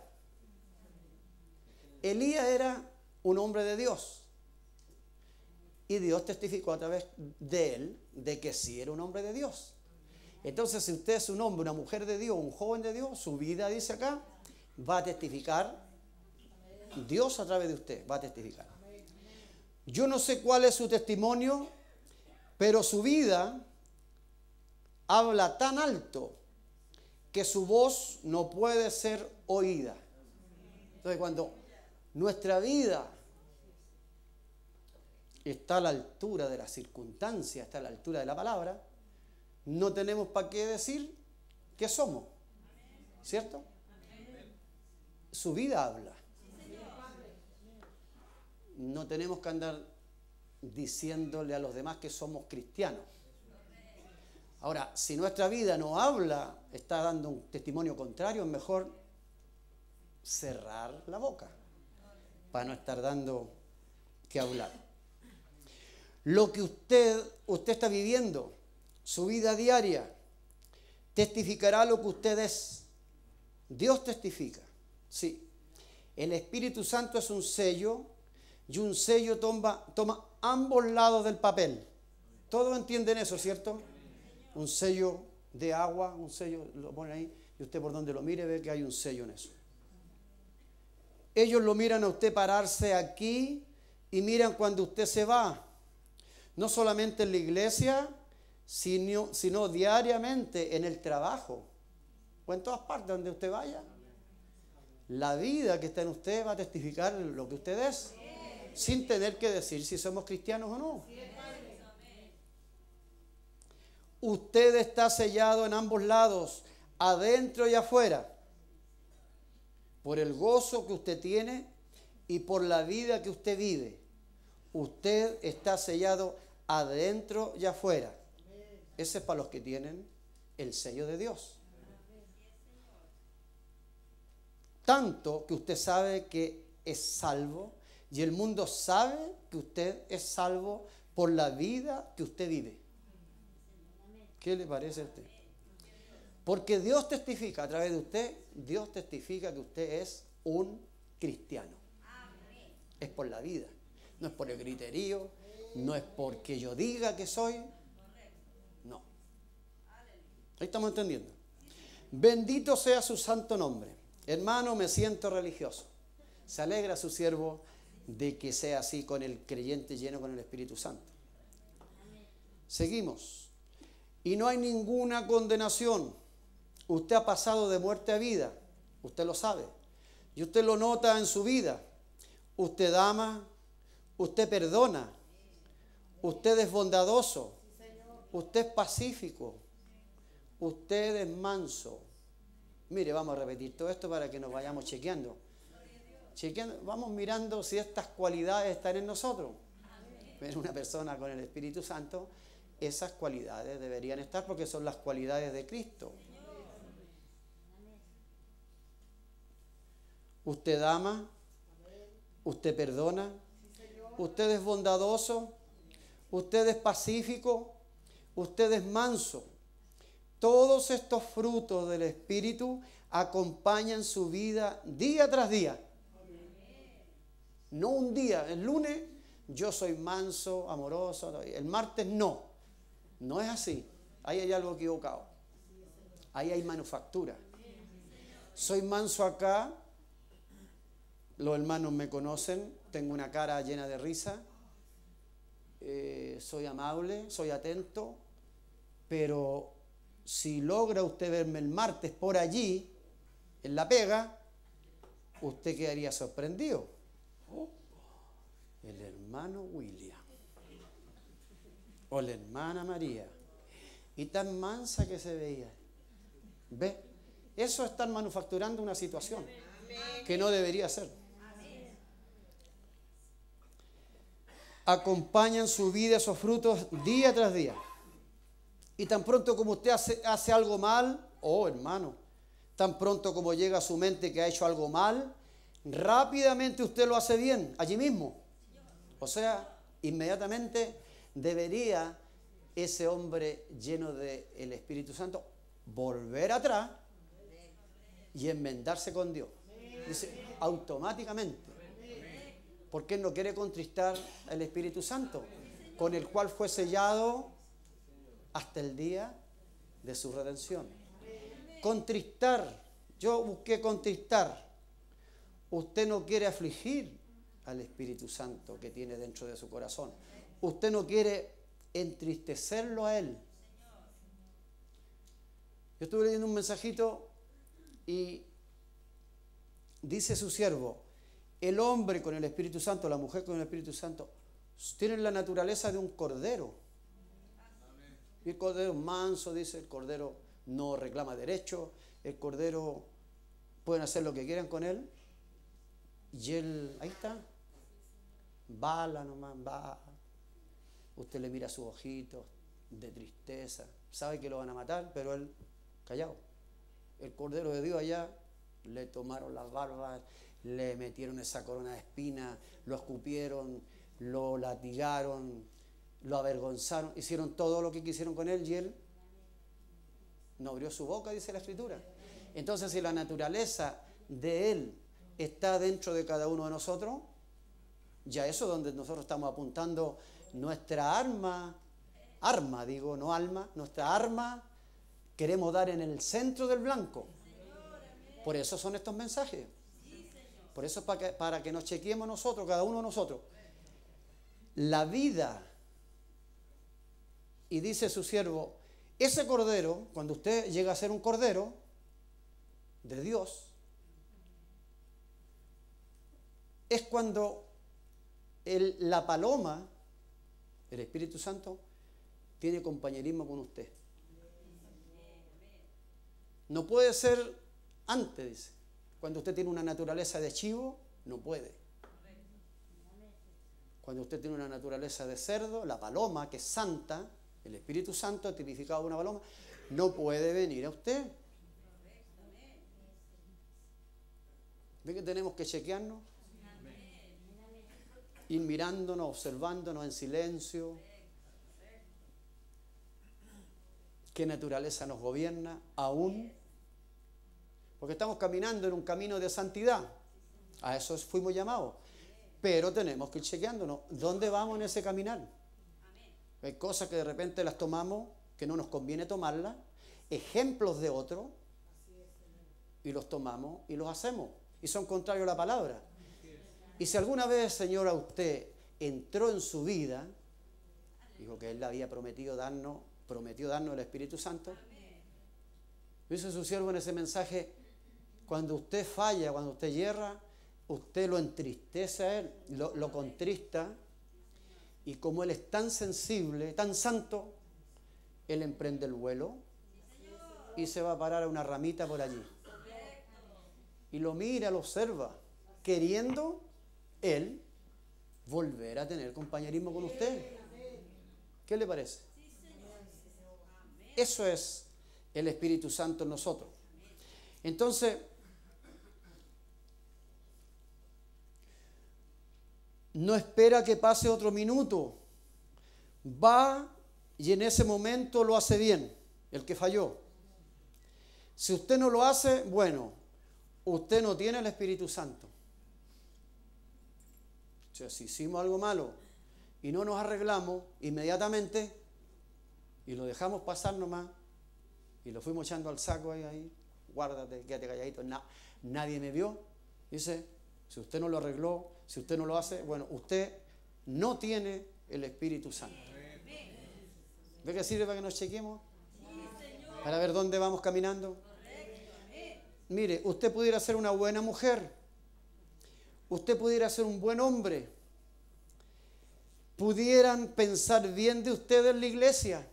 Elías era un hombre de Dios. Y Dios testificó a través de él de que sí era un hombre de Dios. Entonces, si usted es un hombre, una mujer de Dios, un joven de Dios, su vida, dice acá, va a testificar. Dios a través de usted va a testificar. Yo no sé cuál es su testimonio, pero su vida habla tan alto que su voz no puede ser oída. Entonces, cuando nuestra vida está a la altura de las circunstancias, está a la altura de la palabra, no tenemos para qué decir que somos, ¿cierto? Su vida habla. No tenemos que andar diciéndole a los demás que somos cristianos. Ahora, si nuestra vida no habla, está dando un testimonio contrario, es mejor cerrar la boca para no estar dando que hablar. Lo que usted está viviendo, su vida diaria, testificará lo que usted es. Dios testifica, sí. El Espíritu Santo es un sello y un sello toma ambos lados del papel. Todos entienden eso, ¿cierto? Un sello de agua, un sello, lo pone ahí, y usted por donde lo mire ve que hay un sello en eso. Ellos lo miran a usted pararse aquí y miran cuando usted se va. No solamente en la iglesia, sino diariamente en el trabajo o en todas partes donde usted vaya. La vida que está en usted va a testificar lo que usted es, sin tener que decir si somos cristianos o no. Usted está sellado en ambos lados, adentro y afuera, por el gozo que usted tiene y por la vida que usted vive. Usted está sellado adentro y afuera. Ese es para los que tienen el sello de Dios. Tanto que usted sabe que es salvo y el mundo sabe que usted es salvo por la vida que usted vive. ¿Qué le parece a usted? Porque Dios testifica a través de usted, Dios testifica que usted es un cristiano. Es por la vida, no es por el griterío, no es porque yo diga que soy, no. Ahí estamos entendiendo. Bendito sea su santo nombre. Hermano, me siento religioso. Se alegra su siervo de que sea así con el creyente lleno con el Espíritu Santo. Seguimos. Y no hay ninguna condenación. Usted ha pasado de muerte a vida. Usted lo sabe. Y usted lo nota en su vida. Usted ama. Usted perdona. Usted es bondadoso. Usted es pacífico. Usted es manso. Mire, vamos a repetir todo esto para que nos vayamos chequeando. Vamos mirando si estas cualidades están en nosotros. En una persona con el Espíritu Santo, esas cualidades deberían estar porque son las cualidades de Cristo. Usted ama, usted perdona, usted es bondadoso, usted es pacífico, usted es manso. Todos estos frutos del Espíritu acompañan su vida día tras día. No un día, el lunes yo soy manso, amoroso, el martes no. No es así. Ahí hay algo equivocado. Ahí hay manufactura. Soy manso acá. Los hermanos me conocen. Tengo una cara llena de risa. Soy amable, soy atento. Pero si logra usted verme el martes por allí, en la pega, usted quedaría sorprendido. Oh, el hermano William. O la hermana María. Y tan mansa que se veía. ¿Ve? Eso es estar manufacturando una situación que no debería ser. Acompañan su vida esos frutos día tras día. Y tan pronto como usted hace algo mal, oh hermano, tan pronto como llega a su mente que ha hecho algo mal, rápidamente usted lo hace bien, allí mismo. O sea, inmediatamente debería ese hombre lleno del Espíritu Santo volver atrás y enmendarse con Dios. Dice, automáticamente. Porque él no quiere contristar al Espíritu Santo, con el cual fue sellado hasta el día de su redención. Contristar. Yo busqué contristar. Usted no quiere afligir al Espíritu Santo que tiene dentro de su corazón. Usted no quiere entristecerlo a él. Yo estuve leyendo un mensajito y dice su siervo, el hombre con el Espíritu Santo, la mujer con el Espíritu Santo, tienen la naturaleza de un cordero. Y el cordero es manso, dice, el cordero no reclama derecho, el cordero pueden hacer lo que quieran con él. Y él, ahí está, bala nomás, va. Usted le mira sus ojitos de tristeza, sabe que lo van a matar, pero él callado. El Cordero de Dios allá, le tomaron las barbas, le metieron esa corona de espinas, lo escupieron, lo latigaron, lo avergonzaron, hicieron todo lo que quisieron con él y él no abrió su boca, dice la Escritura. Entonces, si la naturaleza de él está dentro de cada uno de nosotros, ya eso es donde nosotros estamos apuntando nuestra arma, digo, no alma, nuestra arma queremos dar en el centro del blanco. Por eso son estos mensajes. Por eso es para que nos chequeemos nosotros, cada uno de nosotros. La vida, y dice su siervo, ese cordero, cuando usted llega a ser un cordero de Dios, es cuando la paloma, el Espíritu Santo, tiene compañerismo con usted. No puede ser antes, dice. Cuando usted tiene una naturaleza de chivo, no puede. Cuando usted tiene una naturaleza de cerdo, la paloma, que es santa, el Espíritu Santo, tipificado de una paloma, no puede venir a usted. ¿Ve que tenemos que chequearnos? Ir mirándonos, observándonos en silencio. ¿Qué naturaleza nos gobierna aún? Porque estamos caminando en un camino de santidad. A eso fuimos llamados. Pero tenemos que ir chequeándonos. ¿Dónde vamos en ese caminar? Hay cosas que de repente las tomamos, que no nos conviene tomarlas, ejemplos de otros, y los tomamos y los hacemos. Y son contrarios a la palabra. Y si alguna vez, Señor, a usted entró en su vida, dijo que Él le había prometió darnos el Espíritu Santo, dice su siervo en ese mensaje, cuando usted falla, cuando usted yerra, usted lo entristece a Él, lo contrista, y como Él es tan sensible, tan santo, Él emprende el vuelo y se va a parar a una ramita por allí. Y lo mira, lo observa, queriendo Él volver a tener compañerismo con usted. ¿Qué le parece? Eso es el Espíritu Santo en nosotros. Entonces, no espera que pase otro minuto. Va y en ese momento lo hace bien, el que falló. Si usted no lo hace, bueno, usted no tiene el Espíritu Santo. O sea, si hicimos algo malo y no nos arreglamos inmediatamente y lo dejamos pasar nomás y lo fuimos echando al saco ahí, guárdate, quédate calladito, nadie me vio, dice, si usted no lo arregló, si usted no lo hace, bueno, usted no tiene el Espíritu Santo. ¿Ve que sirve para que nos chequemos? Para ver dónde vamos caminando. Mire, usted pudiera ser una buena mujer, usted pudiera ser un buen hombre, pudieran pensar bien de usted en la iglesia,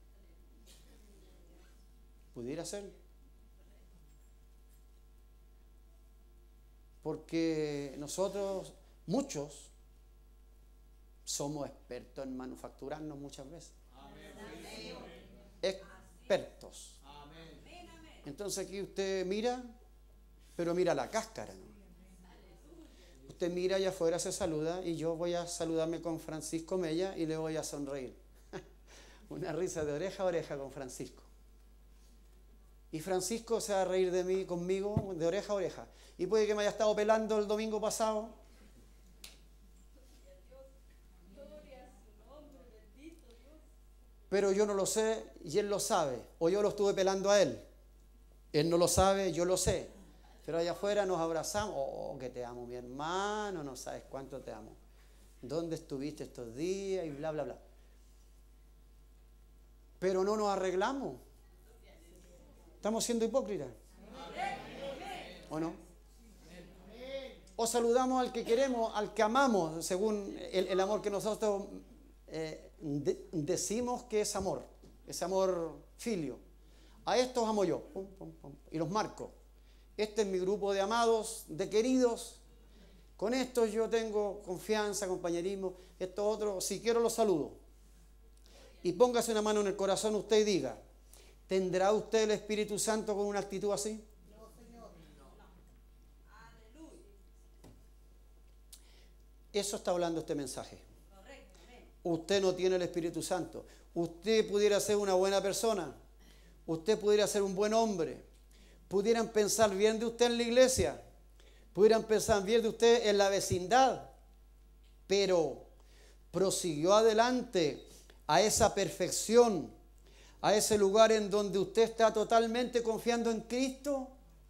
pudiera ser, porque nosotros, muchos, somos expertos en manufacturarnos muchas veces. Expertos. Entonces aquí usted mira, pero mira la cáscara, ¿no? Usted mira allá afuera, se saluda, y yo voy a saludarme con Francisco Mella y le voy a sonreír. Una risa de oreja a oreja con Francisco. Y Francisco se va a reír de mí, conmigo, de oreja a oreja. Y puede que me haya estado pelando el domingo pasado. Pero yo no lo sé y él lo sabe. O yo lo estuve pelando a él. Él no lo sabe, yo lo sé. Pero allá afuera nos abrazamos. Oh, que te amo, mi hermano, no sabes cuánto te amo. ¿Dónde estuviste estos días? Y bla, bla, bla. Pero no nos arreglamos. ¿Estamos siendo hipócritas? ¿O no? O saludamos al que queremos, al que amamos, según el amor que nosotros decimos que es amor filio. A estos amo yo, pum, pum, pum, y los marco. Este es mi grupo de amados, de queridos. Con estos yo tengo confianza, compañerismo. Estos otros, si quiero los saludo. Y póngase una mano en el corazón usted y diga, ¿tendrá usted el Espíritu Santo con una actitud así? No, Señor. Eso está hablando este mensaje. usted no tiene el Espíritu Santo. Usted pudiera ser una buena persona, usted pudiera ser un buen hombre, pudieran pensar bien de usted en la iglesia, pudieran pensar bien de usted en la vecindad, pero prosiguió adelante a esa perfección, a ese lugar en donde usted está totalmente confiando en Cristo.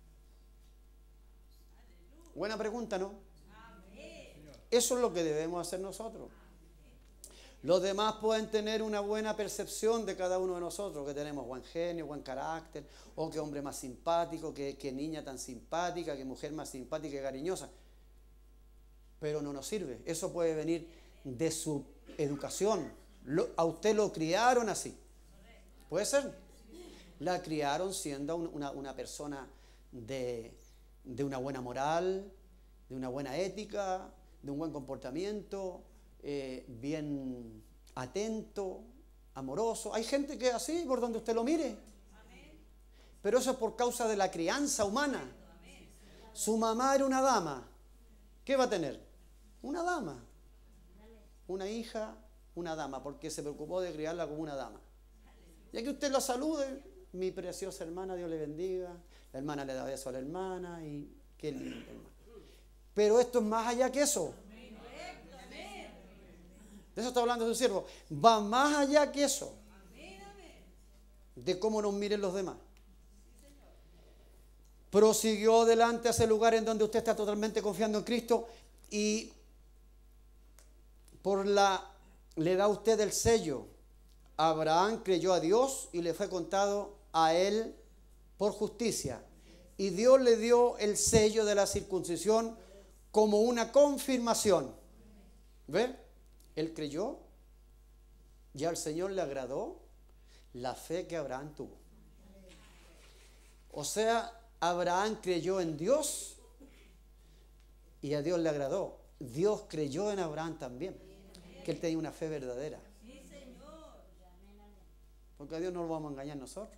Buena pregunta, ¿no? Eso es lo que debemos hacer nosotros. Los demás pueden tener una buena percepción de cada uno de nosotros, que tenemos buen genio, buen carácter, o que hombre más simpático, que niña tan simpática, que mujer más simpática y cariñosa. Pero no nos sirve. Eso puede venir de su educación. A usted lo criaron así. Puede ser. La criaron siendo una persona de una buena moral, de una buena ética, de un buen comportamiento, bien atento, amoroso. Hay gente que es así por donde usted lo mire. Pero eso es por causa de la crianza humana. Su mamá era una dama. ¿Qué va a tener? Una dama. Una hija, una dama, porque se preocupó de criarla como una dama. Ya que usted la salude, mi preciosa hermana, Dios le bendiga. La hermana le da beso a la hermana y qué lindo, hermano. Pero esto es más allá que eso. De eso está hablando su siervo. Va más allá que eso. De cómo nos miren los demás. Prosiguió adelante a ese lugar en donde usted está totalmente confiando en Cristo y le da a usted el sello. Abraham creyó a Dios y le fue contado a él por justicia. Y Dios le dio el sello de la circuncisión como una confirmación. ¿Ve? Él creyó, ya al Señor le agradó la fe que Abraham tuvo. O sea, Abraham creyó en Dios y a Dios le agradó. Dios creyó en Abraham también, que él tenía una fe verdadera. Porque a Dios no lo vamos a engañar nosotros.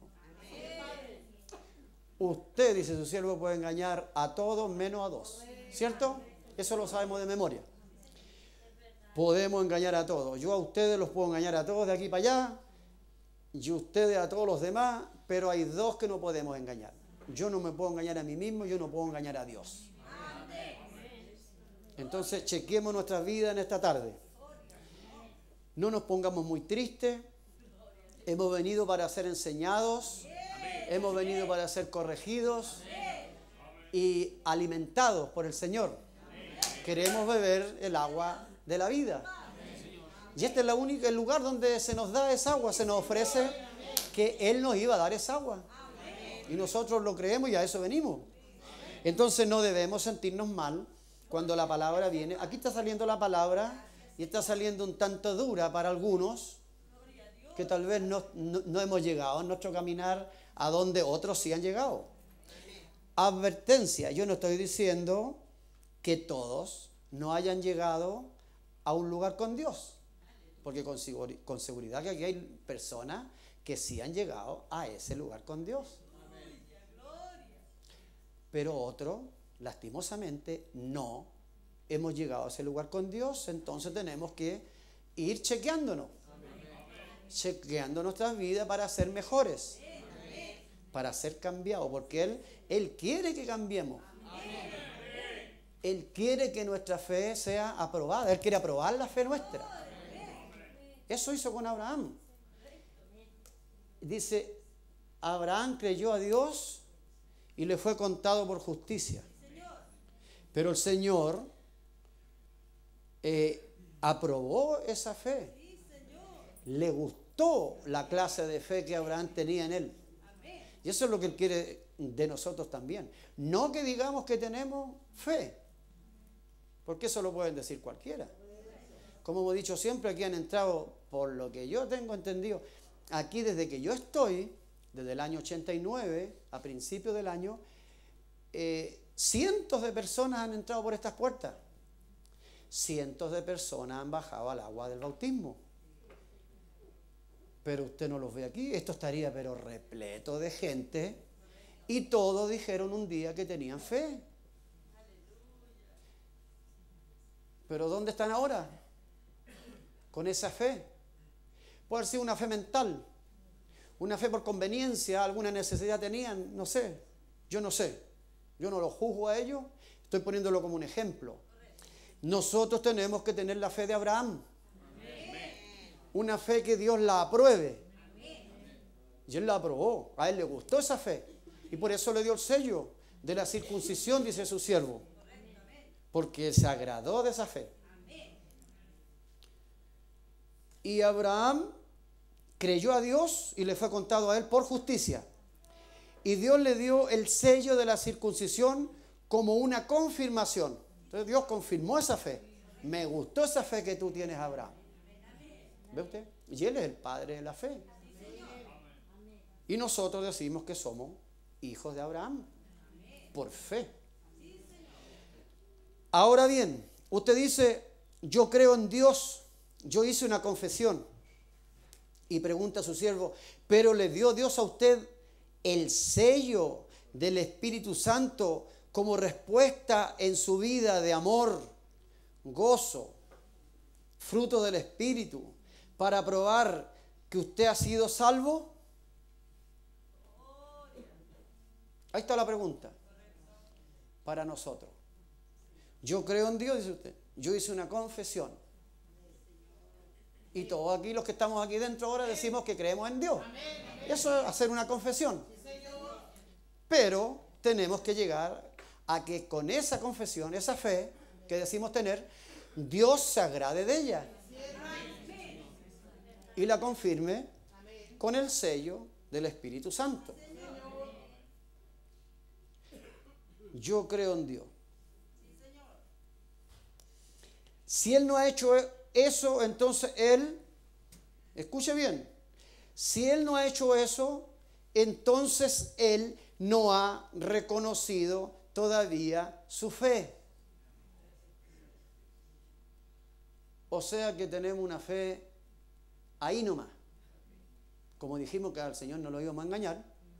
Usted, dice su siervo, puede engañar a todos menos a dos. ¿Cierto? Eso lo sabemos de memoria. Podemos engañar a todos. Yo a ustedes los puedo engañar a todos de aquí para allá y ustedes a todos los demás, pero hay dos que no podemos engañar. Yo no me puedo engañar a mí mismo, yo no puedo engañar a Dios. Entonces chequemos nuestra vida en esta tarde. No nos pongamos muy tristes. Hemos venido para ser enseñados, hemos venido para ser corregidos y alimentados por el Señor. Queremos beber el agua de la vida. Y este es el lugar donde se nos da esa agua, se nos ofrece que Él nos iba a dar esa agua. Y nosotros lo creemos y a eso venimos. Entonces no debemos sentirnos mal cuando la palabra viene. Aquí está saliendo la palabra y está saliendo un tanto dura para algunos que tal vez no hemos llegado en nuestro caminar a donde otros sí han llegado. Advertencia, yo no estoy diciendo que todos no hayan llegado a un lugar con Dios, porque con seguridad que aquí hay personas que sí han llegado a ese lugar con Dios. Pero otros, lastimosamente, no hemos llegado a ese lugar con Dios, entonces tenemos que ir chequeándonos. Chequeando nuestras vidas para ser mejores, para ser cambiados, porque Él quiere que cambiemos. Él quiere que nuestra fe sea aprobada. Él quiere aprobar la fe nuestra. Eso hizo con Abraham. Dice, Abraham creyó a Dios y le fue contado por justicia. Pero el Señor aprobó esa fe. Le gustó la clase de fe que Abraham tenía en él. Y eso es lo que Él quiere de nosotros también. No que digamos que tenemos fe, porque eso lo pueden decir cualquiera. Como hemos dicho siempre, aquí han entrado, por lo que yo tengo entendido, aquí desde que yo estoy, desde el año 89, a principios del año, cientos de personas han entrado por estas puertas. Cientos de personas han bajado al agua del bautismo. Pero usted no los ve aquí. Esto estaría pero repleto de gente. Y todos dijeron un día que tenían fe. Pero ¿dónde están ahora? con esa fe. Puede haber sido una fe mental, una fe por conveniencia, alguna necesidad tenían, no sé, yo no sé. Yo no lo juzgo a ellos, estoy poniéndolo como un ejemplo. Nosotros tenemos que tener la fe de Abraham. Una fe que Dios la apruebe. Y él la aprobó, a él le gustó esa fe. Y por eso le dio el sello de la circuncisión, dice su siervo. Porque se agradó de esa fe. Y Abraham creyó a Dios y le fue contado a él por justicia. Y Dios le dio el sello de la circuncisión como una confirmación. Entonces Dios confirmó esa fe. Me gustó esa fe que tú tienes, Abraham. ¿Ve usted? Y él es el padre de la fe. Y nosotros decimos que somos hijos de Abraham. Por fe. Ahora bien, usted dice, yo creo en Dios. Yo hice una confesión. Y pregunta a su siervo, ¿pero le dio Dios a usted el sello del Espíritu Santo como respuesta en su vida de amor, gozo, fruto del Espíritu, para probar que usted ha sido salvo? Ahí está la pregunta. Para nosotros. Yo creo en Dios, dice usted. Yo hice una confesión. Y todos aquí, los que estamos aquí dentro ahora, decimos que creemos en Dios. Eso es hacer una confesión. Pero tenemos que llegar a que con esa confesión, esa fe que decimos tener, Dios se agrade de ella. Y la confirme con el sello del Espíritu Santo. Yo creo en Dios. Si Él no ha hecho eso, entonces Él, escuche bien, si Él no ha hecho eso, entonces Él no ha reconocido todavía su fe. O sea que tenemos una fe ahí nomás. Como dijimos que al Señor no lo íbamos a engañar,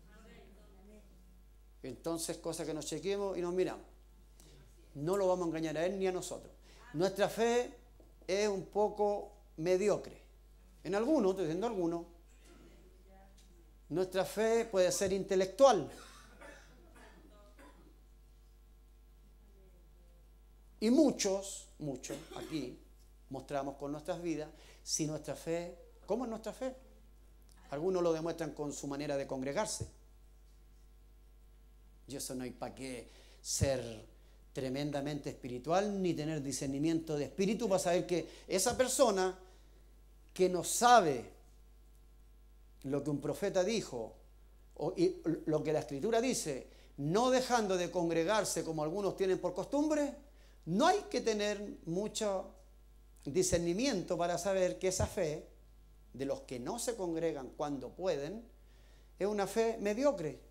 entonces cosa que nos chequeemos y nos miramos. No lo vamos a engañar a Él ni a nosotros. Nuestra fe es un poco mediocre. En algunos, estoy diciendo algunos, nuestra fe puede ser intelectual. Y muchos aquí mostramos con nuestras vidas si nuestra fe, ¿cómo es nuestra fe? Algunos lo demuestran con su manera de congregarse. Y eso no hay para qué ser tremendamente espiritual ni tener discernimiento de espíritu para saber que esa persona que no sabe lo que un profeta dijo y lo que la Escritura dice, no dejando de congregarse como algunos tienen por costumbre, no hay que tener mucho discernimiento para saber que esa fe de los que no se congregan cuando pueden es una fe mediocre.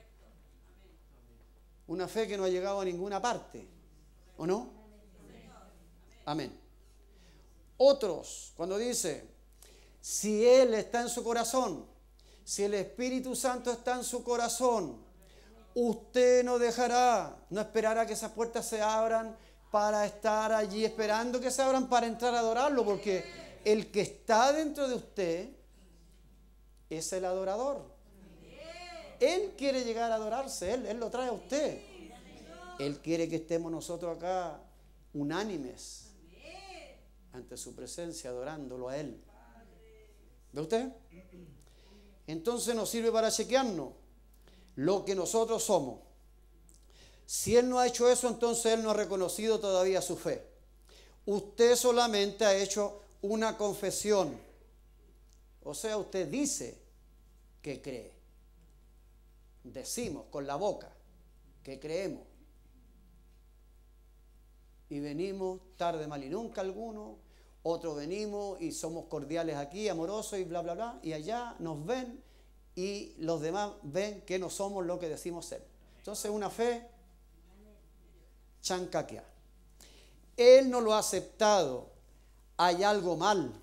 Una fe que no ha llegado a ninguna parte, ¿o no? Amén. Otros, cuando dice, si Él está en su corazón, si el Espíritu Santo está en su corazón, usted no dejará, no esperará que esas puertas se abran para estar allí esperando que se abran para entrar a adorarlo, porque el que está dentro de usted es el adorador. Él quiere llegar a adorarse, Él lo trae a usted. Él quiere que estemos nosotros acá unánimes ante su presencia, adorándolo a Él. ¿Ve usted? Entonces nos sirve para chequearnos lo que nosotros somos. Si Él no ha hecho eso, entonces Él no ha reconocido todavía su fe. Usted solamente ha hecho una confesión. O sea, usted dice que cree. Decimos con la boca que creemos. Y venimos tarde, mal y nunca algunos. Otros venimos y somos cordiales aquí, amorosos y bla, bla, bla. Y allá nos ven y los demás ven que no somos lo que decimos ser. Entonces una fe chancaquea. Él no lo ha aceptado. Hay algo mal.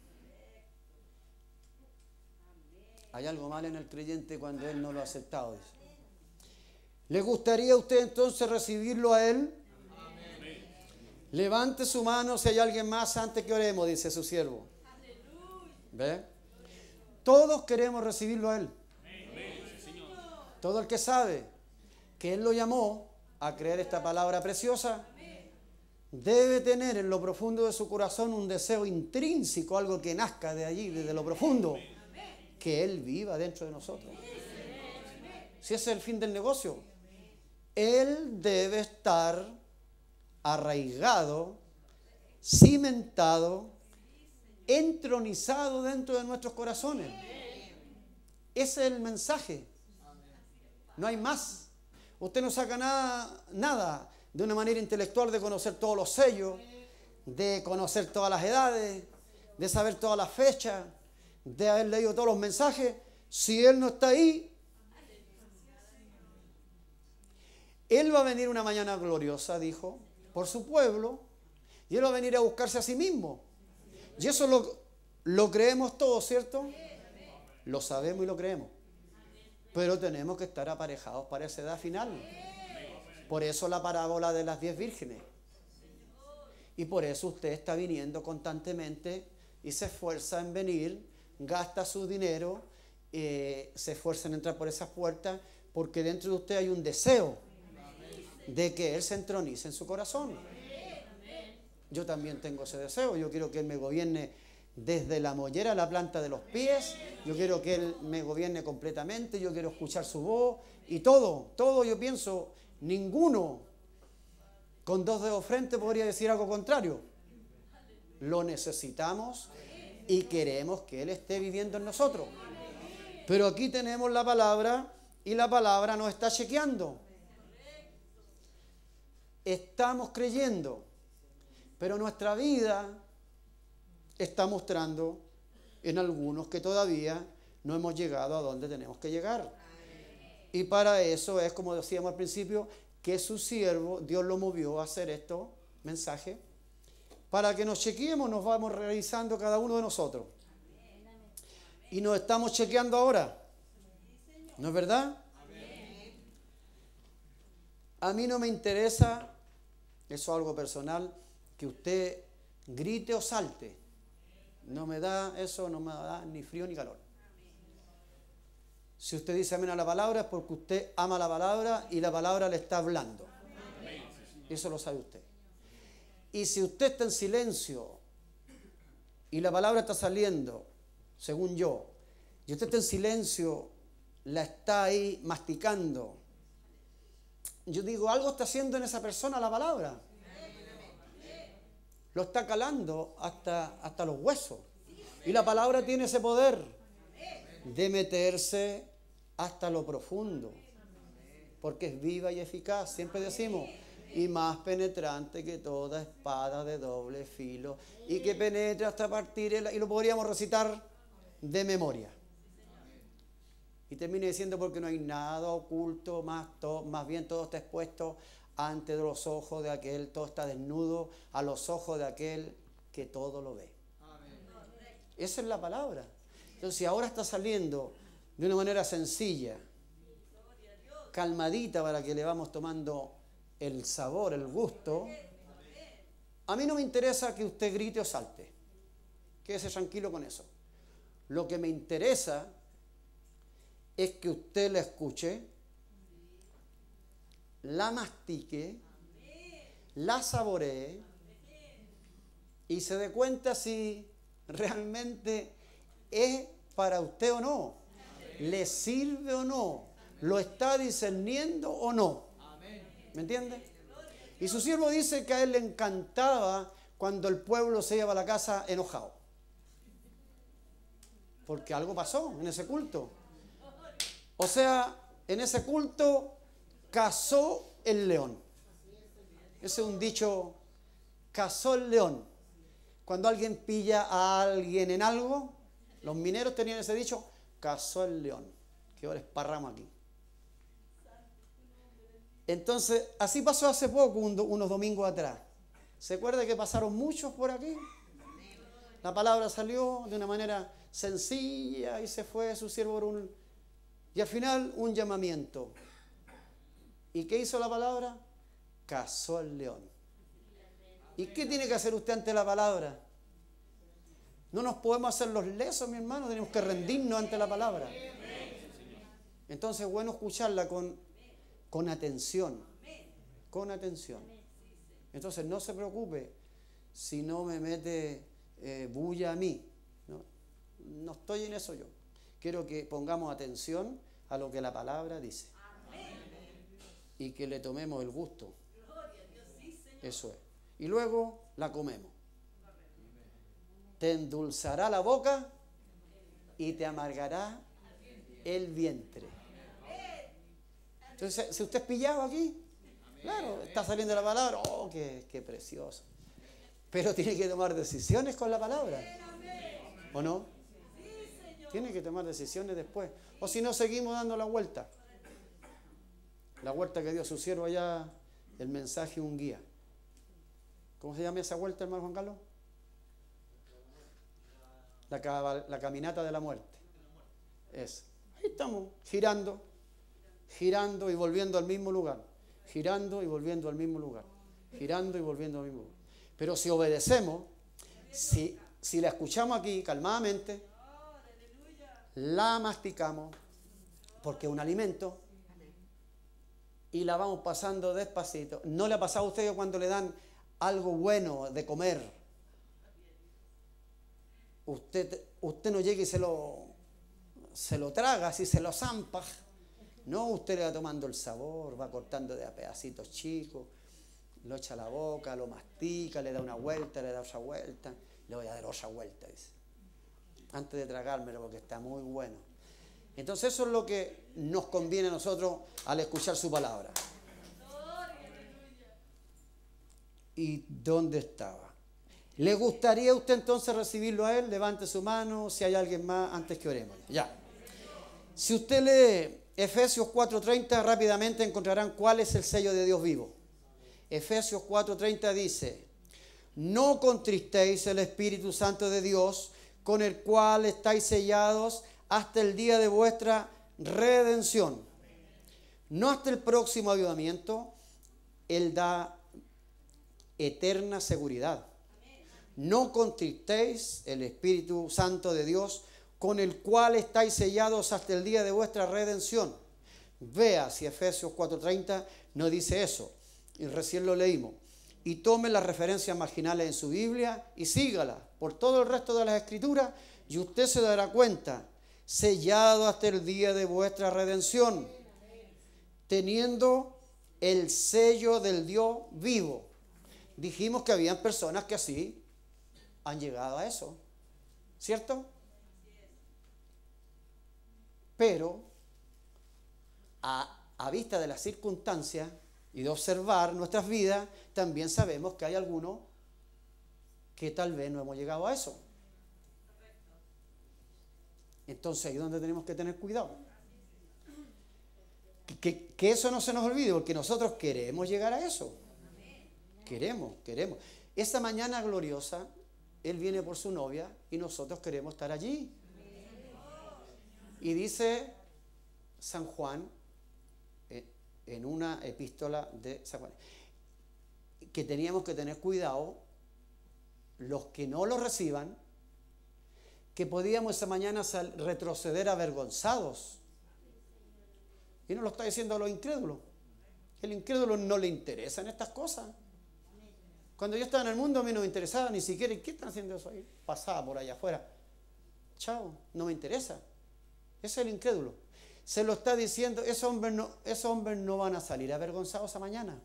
Hay algo mal en el creyente cuando Él no lo ha aceptado. Dice. ¿Le gustaría a usted entonces recibirlo a Él? Levante su mano si hay alguien más antes que oremos, dice su siervo. ¿Ve? Todos queremos recibirlo a Él. Todo el que sabe que Él lo llamó a creer esta palabra preciosa, debe tener en lo profundo de su corazón un deseo intrínseco, algo que nazca de allí, desde lo profundo, que Él viva dentro de nosotros. Si ese es el fin del negocio, Él debe estar arraigado, cimentado, entronizado dentro de nuestros corazones. Ese es el mensaje. No hay más. Usted no saca nada de una manera intelectual de conocer todos los sellos, de conocer todas las edades, de saber todas las fechas, de haber leído todos los mensajes. Si Él no está ahí, Él va a venir una mañana gloriosa, dijo, por su pueblo, y Él va a venir a buscarse a sí mismo. Y eso lo creemos todos, ¿cierto? Lo sabemos y lo creemos. Pero tenemos que estar aparejados para esa edad final. Por eso la parábola de las 10 vírgenes. Y por eso usted está viniendo constantemente y se esfuerza en venir, gasta su dinero, se esfuerza en entrar por esas puertas, porque dentro de usted hay un deseo de que Él se entronice en su corazón. Yo también tengo ese deseo. Yo quiero que Él me gobierne desde la mollera a la planta de los pies. Yo quiero que Él me gobierne completamente. Yo quiero escuchar su voz y todo yo pienso, ninguno con 2 dedos frente podría decir algo contrario. Lo necesitamos y queremos que Él esté viviendo en nosotros. Pero aquí tenemos la palabra y la palabra nos está chequeando. Estamos creyendo, pero nuestra vida está mostrando en algunos que todavía no hemos llegado a donde tenemos que llegar. Y para eso es, como decíamos al principio, que su siervo, Dios lo movió a hacer estos mensajes, para que nos chequeemos, nos vamos realizando cada uno de nosotros. Y nos estamos chequeando ahora. ¿No es verdad? A mí no me interesa, eso es algo personal, que usted grite o salte. No me da ni frío ni calor. Si usted dice amén a la palabra es porque usted ama la palabra y la palabra le está hablando. Eso lo sabe usted. Y si usted está en silencio y la palabra está saliendo, según yo, y usted está en silencio, la está ahí masticando, yo digo, algo está haciendo en esa persona la palabra. Lo está calando hasta los huesos. Y la palabra tiene ese poder de meterse hasta lo profundo. Porque es viva y eficaz, siempre decimos, y más penetrante que toda espada de doble filo, y que penetra hasta partir, y lo podríamos recitar de memoria. Y termina diciendo, porque no hay nada oculto, más bien todo está expuesto ante los ojos de aquel, todo está desnudo a los ojos de aquel que todo lo ve. Esa es la palabra. Entonces, si ahora está saliendo de una manera sencilla, calmadita, para que le vamos tomando el sabor, el gusto, a mí no me interesa que usted grite o salte. Quédese tranquilo con eso. Lo que me interesa es que usted la escuche, la mastique, la saboree y se dé cuenta si realmente es para usted o no, le sirve o no, lo está discerniendo o no. ¿Me entiende? Y su siervo dice que a él le encantaba cuando el pueblo se iba a la casa enojado, porque algo pasó en ese culto. O sea, en ese culto cazó el león. Ese es un dicho, cazó el león. Cuando alguien pilla a alguien en algo, los mineros tenían ese dicho, cazó el león. Que ahora esparramos aquí. Entonces, así pasó hace poco, unos domingos atrás. ¿Se acuerda que pasaron muchos por aquí? La palabra salió de una manera sencilla y se fue su siervo por y al final un llamamiento. ¿Y qué hizo la palabra? Cazó al león. ¿Y qué tiene que hacer usted ante la palabra? No nos podemos hacer los lesos, mi hermano, tenemos que rendirnos ante la palabra. Entonces es bueno escucharla con atención, con atención. Entonces no se preocupe si no me mete bulla a mí. No estoy en eso yo. Quiero que pongamos atención a lo que la palabra dice. Y que le tomemos el gusto. Eso es. Y luego la comemos. Te endulzará la boca y te amargará el vientre. Entonces, si usted es pillado aquí, claro, está saliendo la palabra, oh, qué precioso. Pero tiene que tomar decisiones con la palabra. ¿O no? Tiene que tomar decisiones después. O si no, seguimos dando la vuelta. La vuelta que dio su siervo allá, el mensaje, un guía. ¿Cómo se llama esa vuelta, hermano Juan Carlos? La caminata de la muerte. Eso. Ahí estamos, girando y volviendo al mismo lugar. Girando y volviendo al mismo lugar. Girando y volviendo al mismo lugar. Pero si obedecemos, si la escuchamos aquí calmadamente, la masticamos, porque es un alimento, y la vamos pasando despacito. ¿No le ha pasado a usted cuando le dan algo bueno de comer? Usted no llega y se lo traga, así se lo zampa. No, usted le va tomando el sabor, va cortando de a pedacitos chicos, lo echa a la boca, lo mastica, le da una vuelta, le da otra vuelta, le voy a dar otra vuelta, dice, antes de tragármelo porque está muy bueno. Entonces eso es lo que nos conviene a nosotros al escuchar su palabra. ¿Y dónde estaba? ¿Le gustaría a usted entonces recibirlo a él? Levante su mano si hay alguien más antes que oremos. Ya. Si usted lee Efesios 4:30, rápidamente encontrarán cuál es el sello de Dios vivo. Efesios 4:30 dice: no contristéis el Espíritu Santo de Dios, con el cual estáis sellados hasta el día de vuestra redención. No hasta el próximo avivamiento, Él da eterna seguridad. No contristéis el Espíritu Santo de Dios, con el cual estáis sellados hasta el día de vuestra redención. Vea si Efesios 4:30 no dice eso. Y recién lo leímos. Y tome las referencias marginales en su Biblia y sígala por todo el resto de las Escrituras y usted se dará cuenta. Sellado hasta el día de vuestra redención, teniendo el sello del Dios vivo. Dijimos que habían personas que así han llegado a eso, ¿cierto? Pero a vista de las circunstancias y de observar nuestras vidas, también sabemos que hay algunos que tal vez no hemos llegado a eso. Entonces ahí es donde tenemos que tener cuidado. Que eso no se nos olvide, porque nosotros queremos llegar a eso. Queremos. Esa mañana gloriosa, Él viene por su novia y nosotros queremos estar allí. Y dice San Juan, en una epístola de San Juan, que teníamos que tener cuidado, los que no lo reciban, que podíamos esa mañana retroceder avergonzados. Y no lo está diciendo a los incrédulos. El incrédulo no le interesan estas cosas. Cuando yo estaba en el mundo, a mí no me interesaba ni siquiera. ¿Qué están haciendo eso ahí? Pasaba por allá afuera. Chao, no me interesa. Ese es el incrédulo. Se lo está diciendo, esos hombres no van a salir avergonzados esa mañana.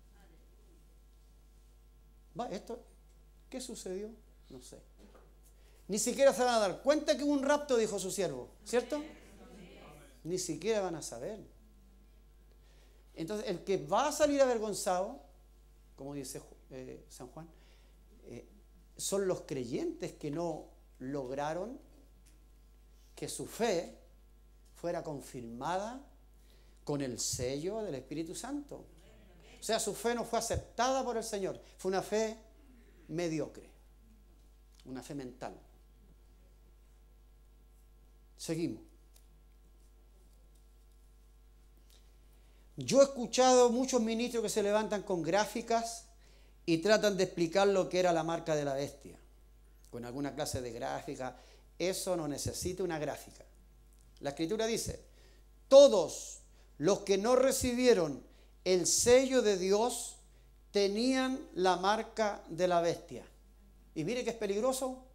¿Qué sucedió? No sé. Ni siquiera se van a dar cuenta que hubo un rapto, dijo su siervo, ¿cierto? Ni siquiera van a saber. Entonces, el que va a salir avergonzado, como dice San Juan, son los creyentes que no lograron que su fe fuera confirmada con el sello del Espíritu Santo. O sea, su fe no fue aceptada por el Señor, fue una fe mediocre, una fe mental. Seguimos. Yo he escuchado muchos ministros que se levantan con gráficas y tratan de explicar lo que era la marca de la bestia, con alguna clase de gráfica. Eso no necesita una gráfica. La Escritura dice, todos los que no recibieron el sello de Dios tenían la marca de la bestia. Y mire que es peligroso.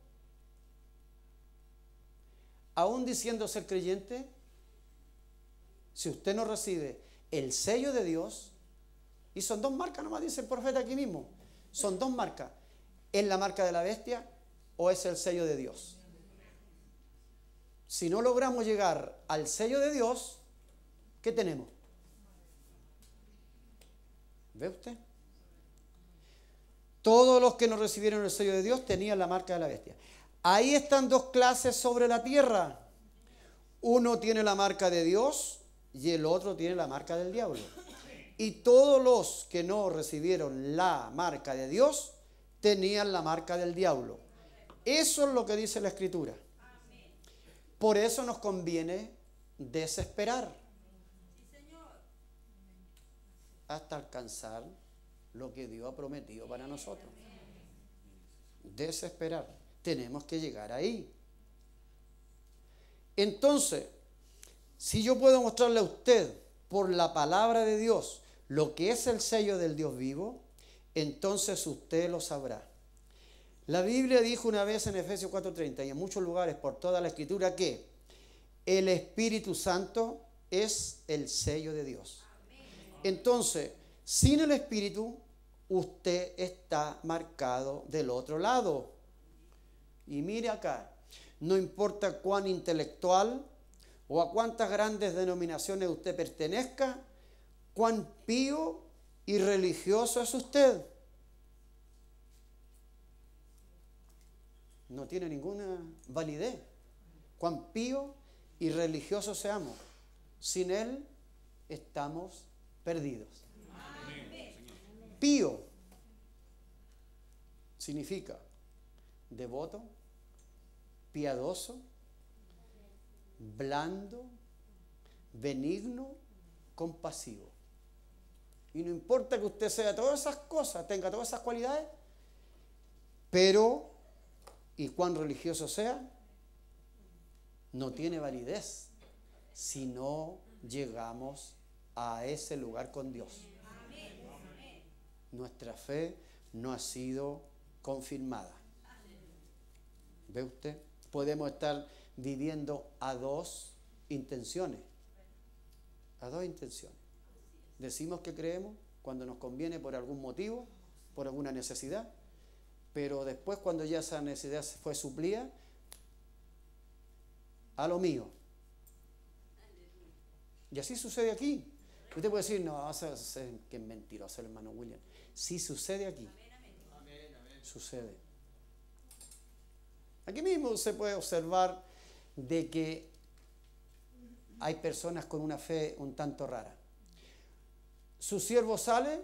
Aún diciendo ser creyente, si usted no recibe el sello de Dios, y son dos marcas, nomás dice el profeta aquí mismo, son dos marcas, ¿es la marca de la bestia o es el sello de Dios? Si no logramos llegar al sello de Dios, ¿qué tenemos? ¿Ve usted? Todos los que no recibieron el sello de Dios tenían la marca de la bestia. Ahí están dos clases sobre la tierra. Uno tiene la marca de Dios y el otro tiene la marca del diablo. Y todos los que no recibieron la marca de Dios tenían la marca del diablo. Eso es lo que dice la Escritura. Por eso nos conviene desesperar hasta alcanzar lo que Dios ha prometido para nosotros. Desesperar. Tenemos que llegar ahí. Entonces, si yo puedo mostrarle a usted por la palabra de Dios lo que es el sello del Dios vivo, entonces usted lo sabrá. La Biblia dijo una vez en Efesios 4:30 y en muchos lugares por toda la Escritura que el Espíritu Santo es el sello de Dios. Entonces, sin el Espíritu, usted está marcado del otro lado. Y mire acá, no importa cuán intelectual o a cuántas grandes denominaciones usted pertenezca, cuán pío y religioso es usted. No tiene ninguna validez. Cuán pío y religioso seamos, sin Él estamos perdidos. Pío significa devoto, piadoso, blando, benigno, compasivo. Y no importa que usted sea todas esas cosas, tenga todas esas cualidades, pero, y cuán religioso sea, no tiene validez si no llegamos a ese lugar con Dios. Nuestra fe no ha sido confirmada. ¿Ve usted? Podemos estar viviendo a dos intenciones. A dos intenciones. Decimos que creemos cuando nos conviene por algún motivo, por alguna necesidad, pero después cuando ya esa necesidad fue suplida, a lo mío. Y así sucede aquí. Usted puede decir, no, que es mentiroso el hermano William. Sí sucede aquí. Sucede. Aquí mismo se puede observar de que hay personas con una fe un tanto rara. Su siervo sale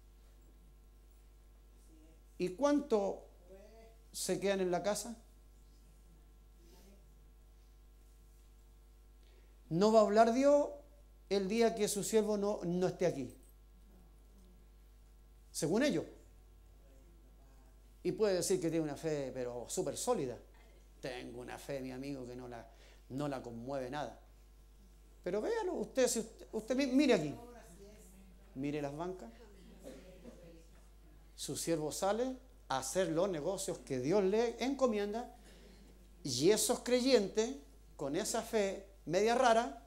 y ¿cuánto se quedan en la casa? No va a hablar Dios el día que su siervo no esté aquí. Según ellos. Y puede decir que tiene una fe, pero súper sólida. Tengo una fe, mi amigo, que no la conmueve nada. Pero véalo, usted mire aquí. Mire las bancas. Su siervo sale a hacer los negocios que Dios le encomienda. Y esos creyentes, con esa fe media rara,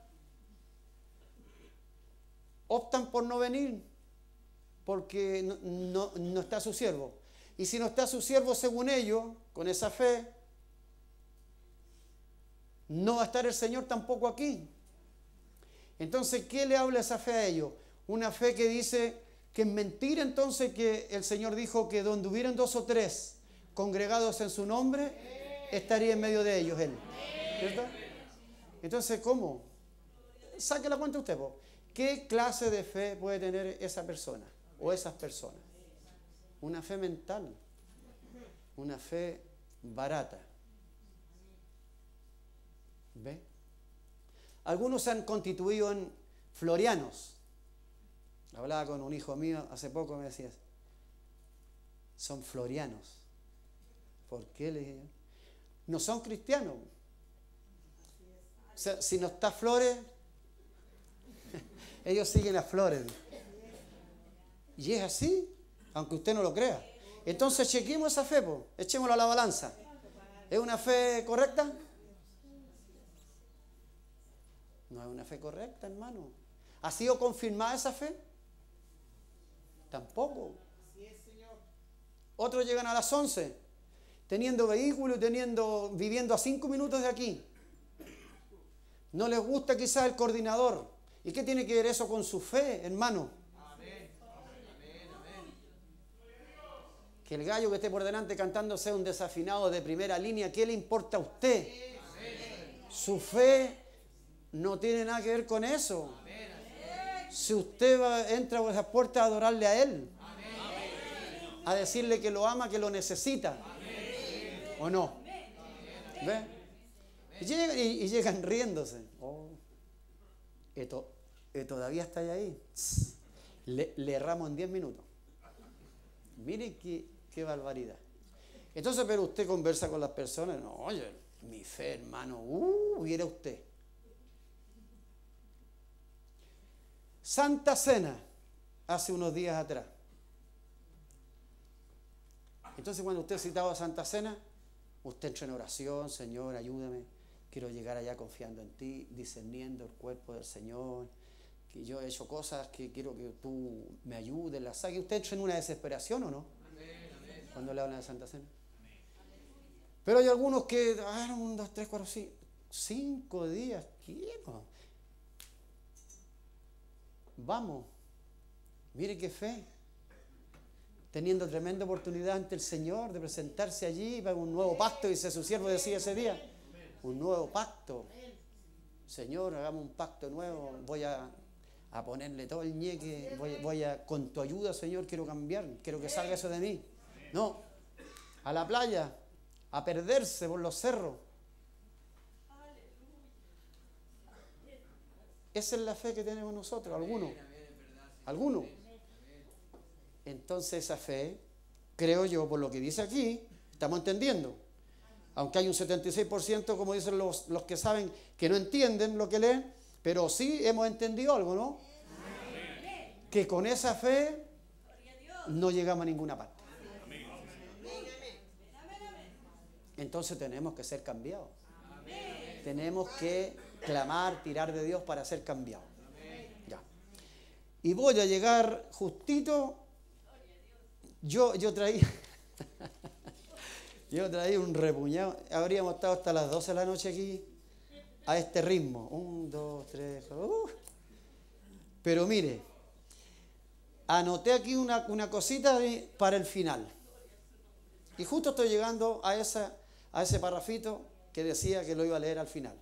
optan por no venir porque no está su siervo. Y si no está su siervo, según ellos, con esa fe, no va a estar el Señor tampoco aquí. Entonces, ¿qué le habla esa fe a ellos? Una fe que dice que es mentira, entonces, que el Señor dijo que donde hubieran 2 o 3 congregados en su nombre, estaría en medio de ellos Él. ¿Cierto? Entonces, ¿cómo? Saque la cuenta usted, po. ¿Qué clase de fe puede tener esa persona o esas personas? Una fe mental, una fe barata. ¿Ve? Algunos se han constituido en florianos. Hablaba con un hijo mío hace poco, me decía, Son florianos. ¿Por qué? Le dije yo. No son cristianos. O sea, si no está Flores, ellos siguen a Flores. Y es así, aunque usted no lo crea. Entonces chequemos esa fe, po. Echémosla a la balanza. ¿Es una fe correcta? No es una fe correcta, hermano. ¿Ha sido confirmada esa fe? Tampoco. Otros llegan a las 11, teniendo vehículo, viviendo a 5 minutos de aquí. No les gusta quizás el coordinador. ¿Y qué tiene que ver eso con su fe, hermano? Que el gallo que esté por delante cantando sea un desafinado de primera línea, ¿qué le importa a usted? Su fe no tiene nada que ver con eso. Si usted entra por esas puertas a adorarle a Él, a decirle que lo ama, que lo necesita, ¿o no? ¿Ve? Y llegan riéndose. Oh, todavía está ahí. Le erramos en 10 minutos. Mire qué barbaridad. Entonces, pero usted conversa con las personas. No, oye, mi fe, hermano. Viera usted. Santa Cena, hace unos días atrás. Entonces, cuando usted citaba Santa Cena, usted entra en oración. Señor, ayúdame. Quiero llegar allá confiando en ti, discerniendo el cuerpo del Señor. Que yo he hecho cosas que quiero que tú me ayudes, las saques. ¿Usted entra en una desesperación o no? Amén. Cuando le hablan de Santa Cena. Pero hay algunos que, 1, 2, 3, 4, 5 días, quiero. Vamos, mire qué fe. Teniendo tremenda oportunidad ante el Señor de presentarse allí para un nuevo pacto, dice su siervo, decía ese día. Un nuevo pacto. Señor, hagamos un pacto nuevo. Voy a ponerle todo el ñeque, con tu ayuda, Señor, quiero cambiar, quiero que salga eso de mí. No, a la playa, a perderse por los cerros. Esa es la fe que tenemos nosotros, algunos. Entonces esa fe, creo yo, por lo que dice aquí, estamos entendiendo. Aunque hay un 76%, como dicen los que saben, que no entienden lo que leen, pero sí hemos entendido algo, ¿no? Que con esa fe no llegamos a ninguna parte. Entonces tenemos que ser cambiados. Tenemos que clamar, tirar de Dios para ser cambiados. Ya. Y voy a llegar justito. Yo traía un repuñado. Habríamos estado hasta las 12 de la noche aquí a este ritmo. 1, 2, 3. Pero mire, anoté aquí una cosita para el final. Y justo estoy llegando a ese parrafito que decía que lo iba a leer al final.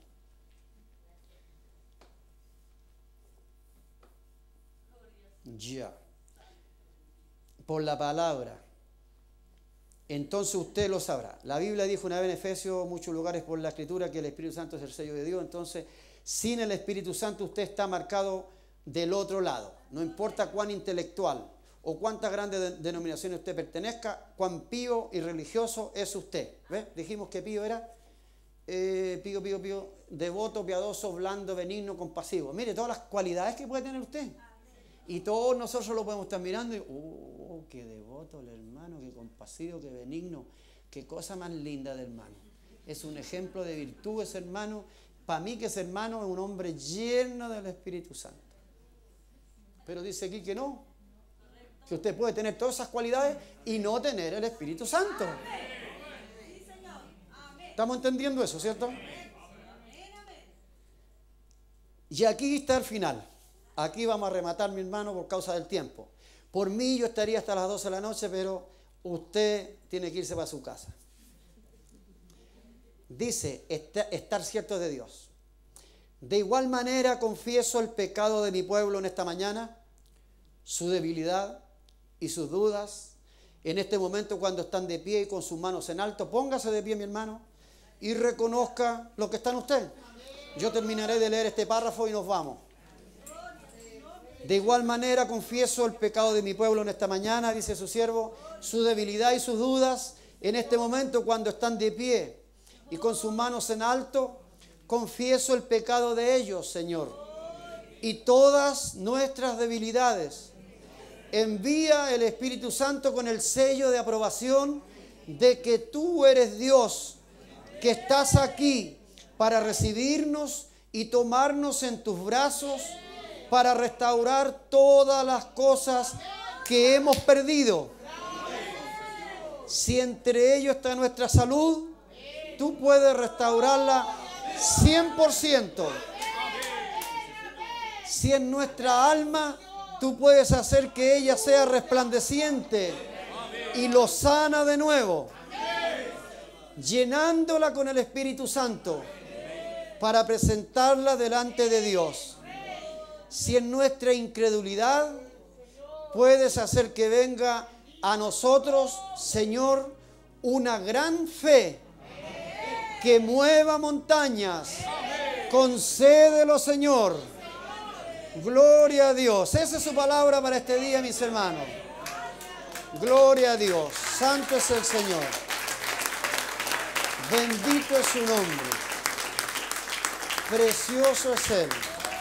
Ya. Por la palabra. Entonces usted lo sabrá. La Biblia dijo una vez en Efesios, muchos lugares por la Escritura, que el Espíritu Santo es el sello de Dios. Entonces, sin el Espíritu Santo usted está marcado del otro lado. No importa cuán intelectual o cuántas grandes denominaciones usted pertenezca, cuán pío y religioso es usted. ¿Ves? Dijimos que pío era pío, devoto, piadoso, blando, benigno, compasivo. Mire, todas las cualidades que puede tener usted. Y todos nosotros lo podemos estar mirando y, qué devoto el hermano, qué compasivo, qué benigno, qué cosa más linda del hermano. Es un ejemplo de virtud ese hermano. Para mí que ese hermano es un hombre lleno del Espíritu Santo. Pero dice aquí que no, que usted puede tener todas esas cualidades y no tener el Espíritu Santo. ¿Estamos entendiendo eso, cierto? Y aquí está el final. Aquí vamos a rematar, mi hermano, por causa del tiempo. Por mí yo estaría hasta las 12 de la noche, pero usted tiene que irse para su casa. Dice, estar cierto de Dios. De igual manera confieso el pecado de mi pueblo en esta mañana, su debilidad y sus dudas. En este momento, cuando están de pie y con sus manos en alto, póngase de pie, mi hermano, y reconozca lo que está en usted. Yo terminaré de leer este párrafo y nos vamos. De igual manera confieso el pecado de mi pueblo en esta mañana, dice su siervo, su debilidad y sus dudas en este momento cuando están de pie y con sus manos en alto. Confieso el pecado de ellos, Señor, y todas nuestras debilidades. Envía el Espíritu Santo con el sello de aprobación de que tú eres Dios, que estás aquí para recibirnos y tomarnos en tus brazos, para restaurar todas las cosas que hemos perdido. Si entre ellos está nuestra salud, tú puedes restaurarla 100%. Si en nuestra alma, tú puedes hacer que ella sea resplandeciente y lo sana de nuevo, llenándola con el Espíritu Santo para presentarla delante de Dios. Si en nuestra incredulidad, puedes hacer que venga a nosotros, Señor, una gran fe que mueva montañas. Concédelo, Señor. Gloria a Dios. Esa es su palabra para este día, mis hermanos. Gloria a Dios. Santo es el Señor. Bendito es su nombre. Precioso es Él.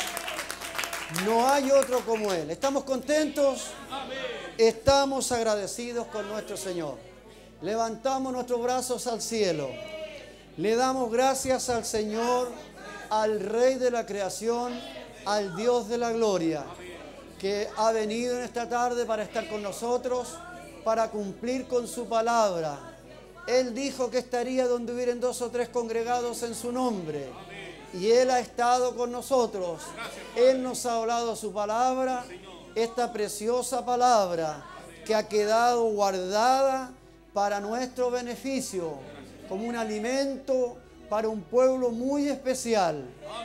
No hay otro como Él. ¿Estamos contentos? Estamos agradecidos con nuestro Señor. Levantamos nuestros brazos al cielo. Le damos gracias al Señor, al Rey de la creación, al Dios de la gloria, que ha venido en esta tarde para estar con nosotros, para cumplir con su palabra. Él dijo que estaría donde hubieran 2 o 3 congregados en su nombre. Y Él ha estado con nosotros. Él nos ha hablado su palabra, esta preciosa palabra que ha quedado guardada para nuestro beneficio, como un alimento para un pueblo muy especial.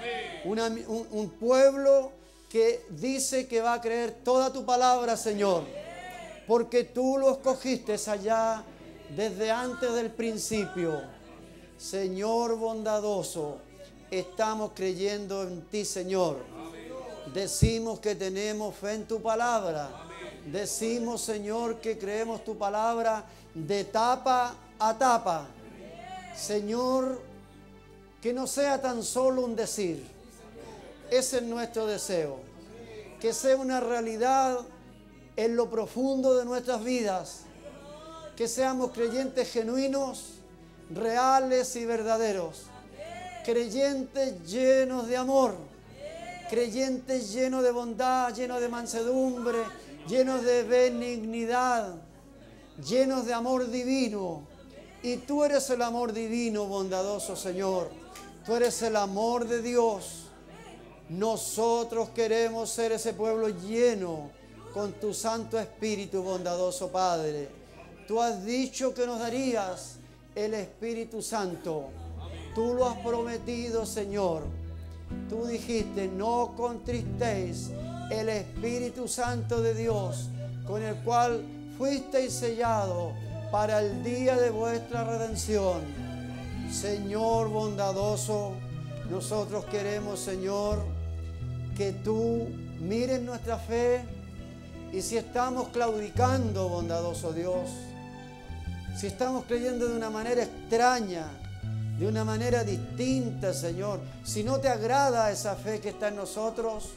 Un pueblo que dice que va a creer toda tu palabra, Señor, porque tú lo escogiste allá desde antes del principio. Señor bondadoso, estamos creyendo en ti, Señor. Decimos que tenemos fe en tu palabra. Decimos, Señor, que creemos tu palabra de tapa a tapa. Señor, que no sea tan solo un decir. Ese es nuestro deseo. Que sea una realidad en lo profundo de nuestras vidas. Que seamos creyentes genuinos, reales y verdaderos. Creyentes llenos de amor, creyentes llenos de bondad, llenos de mansedumbre, llenos de benignidad, llenos de amor divino. Y tú eres el amor divino, bondadoso Señor. Tú eres el amor de Dios. Nosotros queremos ser ese pueblo lleno con tu Santo Espíritu, bondadoso Padre. Tú has dicho que nos darías el Espíritu Santo. Tú lo has prometido, Señor. Tú dijiste, no contristéis el Espíritu Santo de Dios, con el cual fuisteis sellados para el día de vuestra redención. Señor bondadoso, nosotros queremos, Señor, que tú mires nuestra fe, y si estamos claudicando, bondadoso Dios, si estamos creyendo de una manera extraña, de una manera distinta, Señor, si no te agrada esa fe que está en nosotros,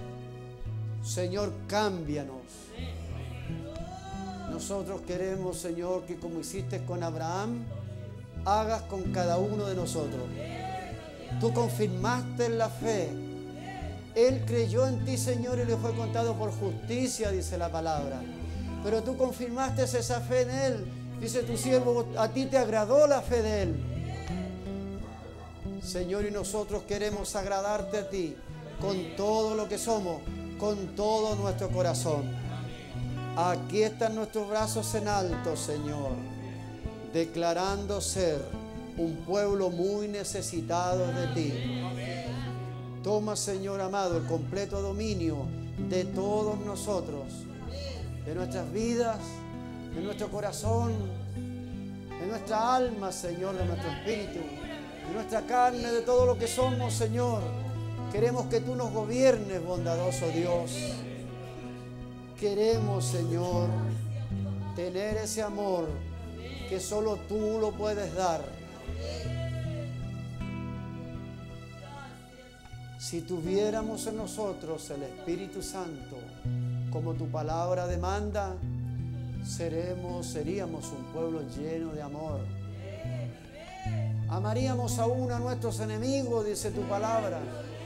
Señor, cámbianos. Nosotros queremos, Señor, que como hiciste con Abraham, hagas con cada uno de nosotros. Tú confirmaste la fe. Él creyó en ti, Señor, y le fue contado por justicia, dice la palabra. Pero tú confirmaste esa fe en Él. Dice tu siervo, a ti te agradó la fe de Él. Señor, y nosotros queremos agradarte a ti con todo lo que somos, con todo nuestro corazón. Aquí están nuestros brazos en alto, Señor, declarando ser un pueblo muy necesitado de ti. Toma, Señor amado, el completo dominio de todos nosotros, de nuestras vidas, de nuestro corazón, de nuestra alma, Señor, de nuestro espíritu, de nuestra carne, de todo lo que somos, Señor. Queremos que tú nos gobiernes, bondadoso Dios. Queremos, Señor, tener ese amor que solo tú lo puedes dar. Si tuviéramos en nosotros el Espíritu Santo, como tu palabra demanda, seríamos un pueblo lleno de amor. Amaríamos aún a nuestros enemigos, dice tu palabra.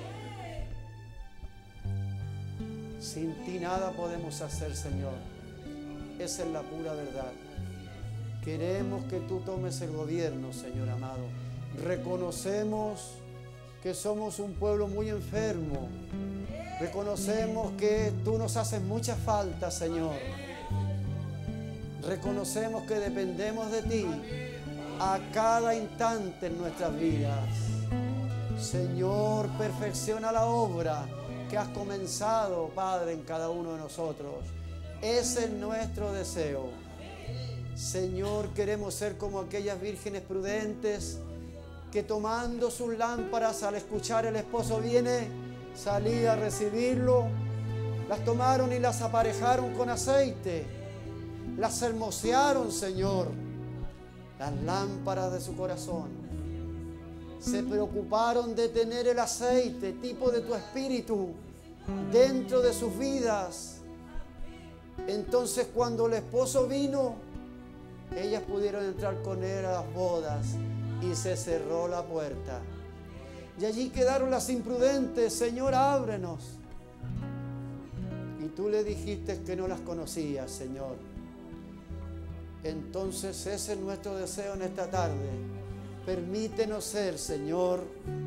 Sin ti nada podemos hacer, Señor. Esa es la pura verdad. Queremos que tú tomes el gobierno, Señor amado. Reconocemos que somos un pueblo muy enfermo. Reconocemos que tú nos haces mucha falta, Señor. Reconocemos que dependemos de ti a cada instante en nuestras vidas. Señor, perfecciona la obra que has comenzado, Padre, en cada uno de nosotros. Ese es nuestro deseo. Señor, queremos ser como aquellas vírgenes prudentes que tomando sus lámparas al escuchar el esposo viene, salía a recibirlo, las tomaron y las aparejaron con aceite, las hermosearon, Señor, las lámparas de su corazón. Se preocuparon de tener el aceite, tipo de tu espíritu, dentro de sus vidas. Entonces, cuando el esposo vino, ellas pudieron entrar con él a las bodas y se cerró la puerta. Y allí quedaron las imprudentes. Señor, ábrenos. Y tú le dijiste que no las conocías, Señor. Entonces ese es nuestro deseo en esta tarde. Permítenos ser, Señor,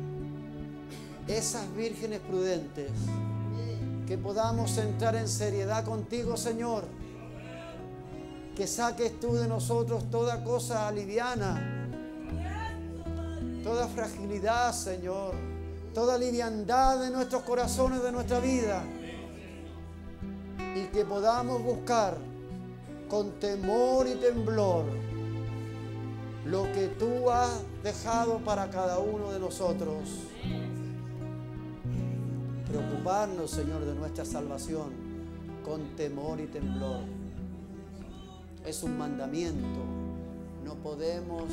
esas vírgenes prudentes, que podamos entrar en seriedad contigo, Señor. Que saques tú de nosotros toda cosa liviana, toda fragilidad, Señor, toda liviandad de nuestros corazones, de nuestra vida, y que podamos buscar con temor y temblor lo que tú has dejado para cada uno de nosotros. Preocuparnos, Señor, de nuestra salvación con temor y temblor. Es un mandamiento. No podemos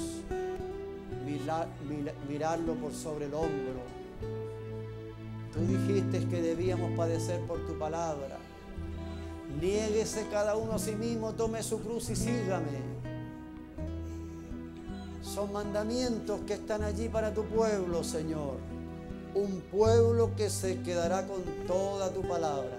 mirarlo por sobre el hombro. Tú dijiste que debíamos padecer por tu palabra. Niéguese cada uno a sí mismo, tome su cruz y sígame. Son mandamientos que están allí para tu pueblo, Señor. Un pueblo que se quedará con toda tu palabra.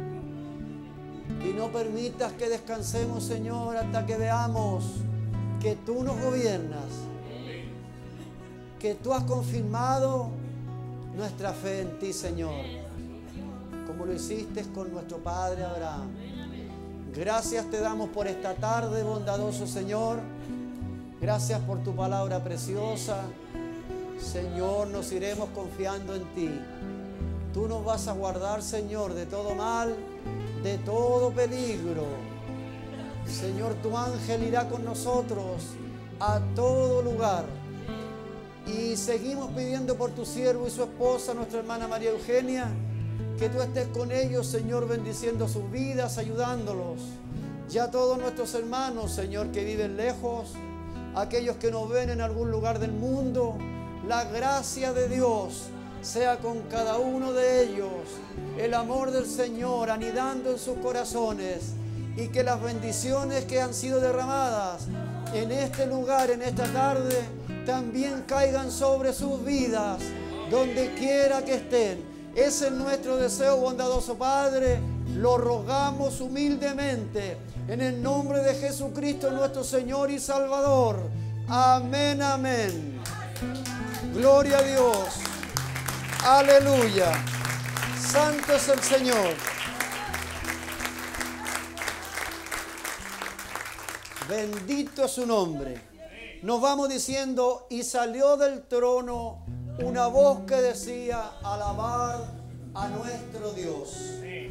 Y no permitas que descansemos, Señor, hasta que veamos que tú nos gobiernas, que tú has confirmado nuestra fe en ti, Señor, como lo hiciste con nuestro padre Abraham. Gracias te damos por esta tarde, bondadoso Señor. Gracias por tu palabra preciosa. Señor, nos iremos confiando en ti. Tú nos vas a guardar, Señor, de todo mal, de todo peligro. Señor, tu ángel irá con nosotros a todo lugar. Y seguimos pidiendo por tu siervo y su esposa, nuestra hermana María Eugenia, que tú estés con ellos, Señor, bendiciendo sus vidas, ayudándolos. Ya todos nuestros hermanos, Señor, que viven lejos, aquellos que nos ven en algún lugar del mundo, la gracia de Dios sea con cada uno de ellos, el amor del Señor anidando en sus corazones, y que las bendiciones que han sido derramadas en este lugar, en esta tarde, también caigan sobre sus vidas, donde quiera que estén. Ese es nuestro deseo, bondadoso Padre. Lo rogamos humildemente en el nombre de Jesucristo, nuestro Señor y Salvador. Amén, amén. Gloria a Dios. Aleluya. Santo es el Señor. Bendito es su nombre. Nos vamos diciendo: y salió del trono una voz que decía: alabad a nuestro Dios.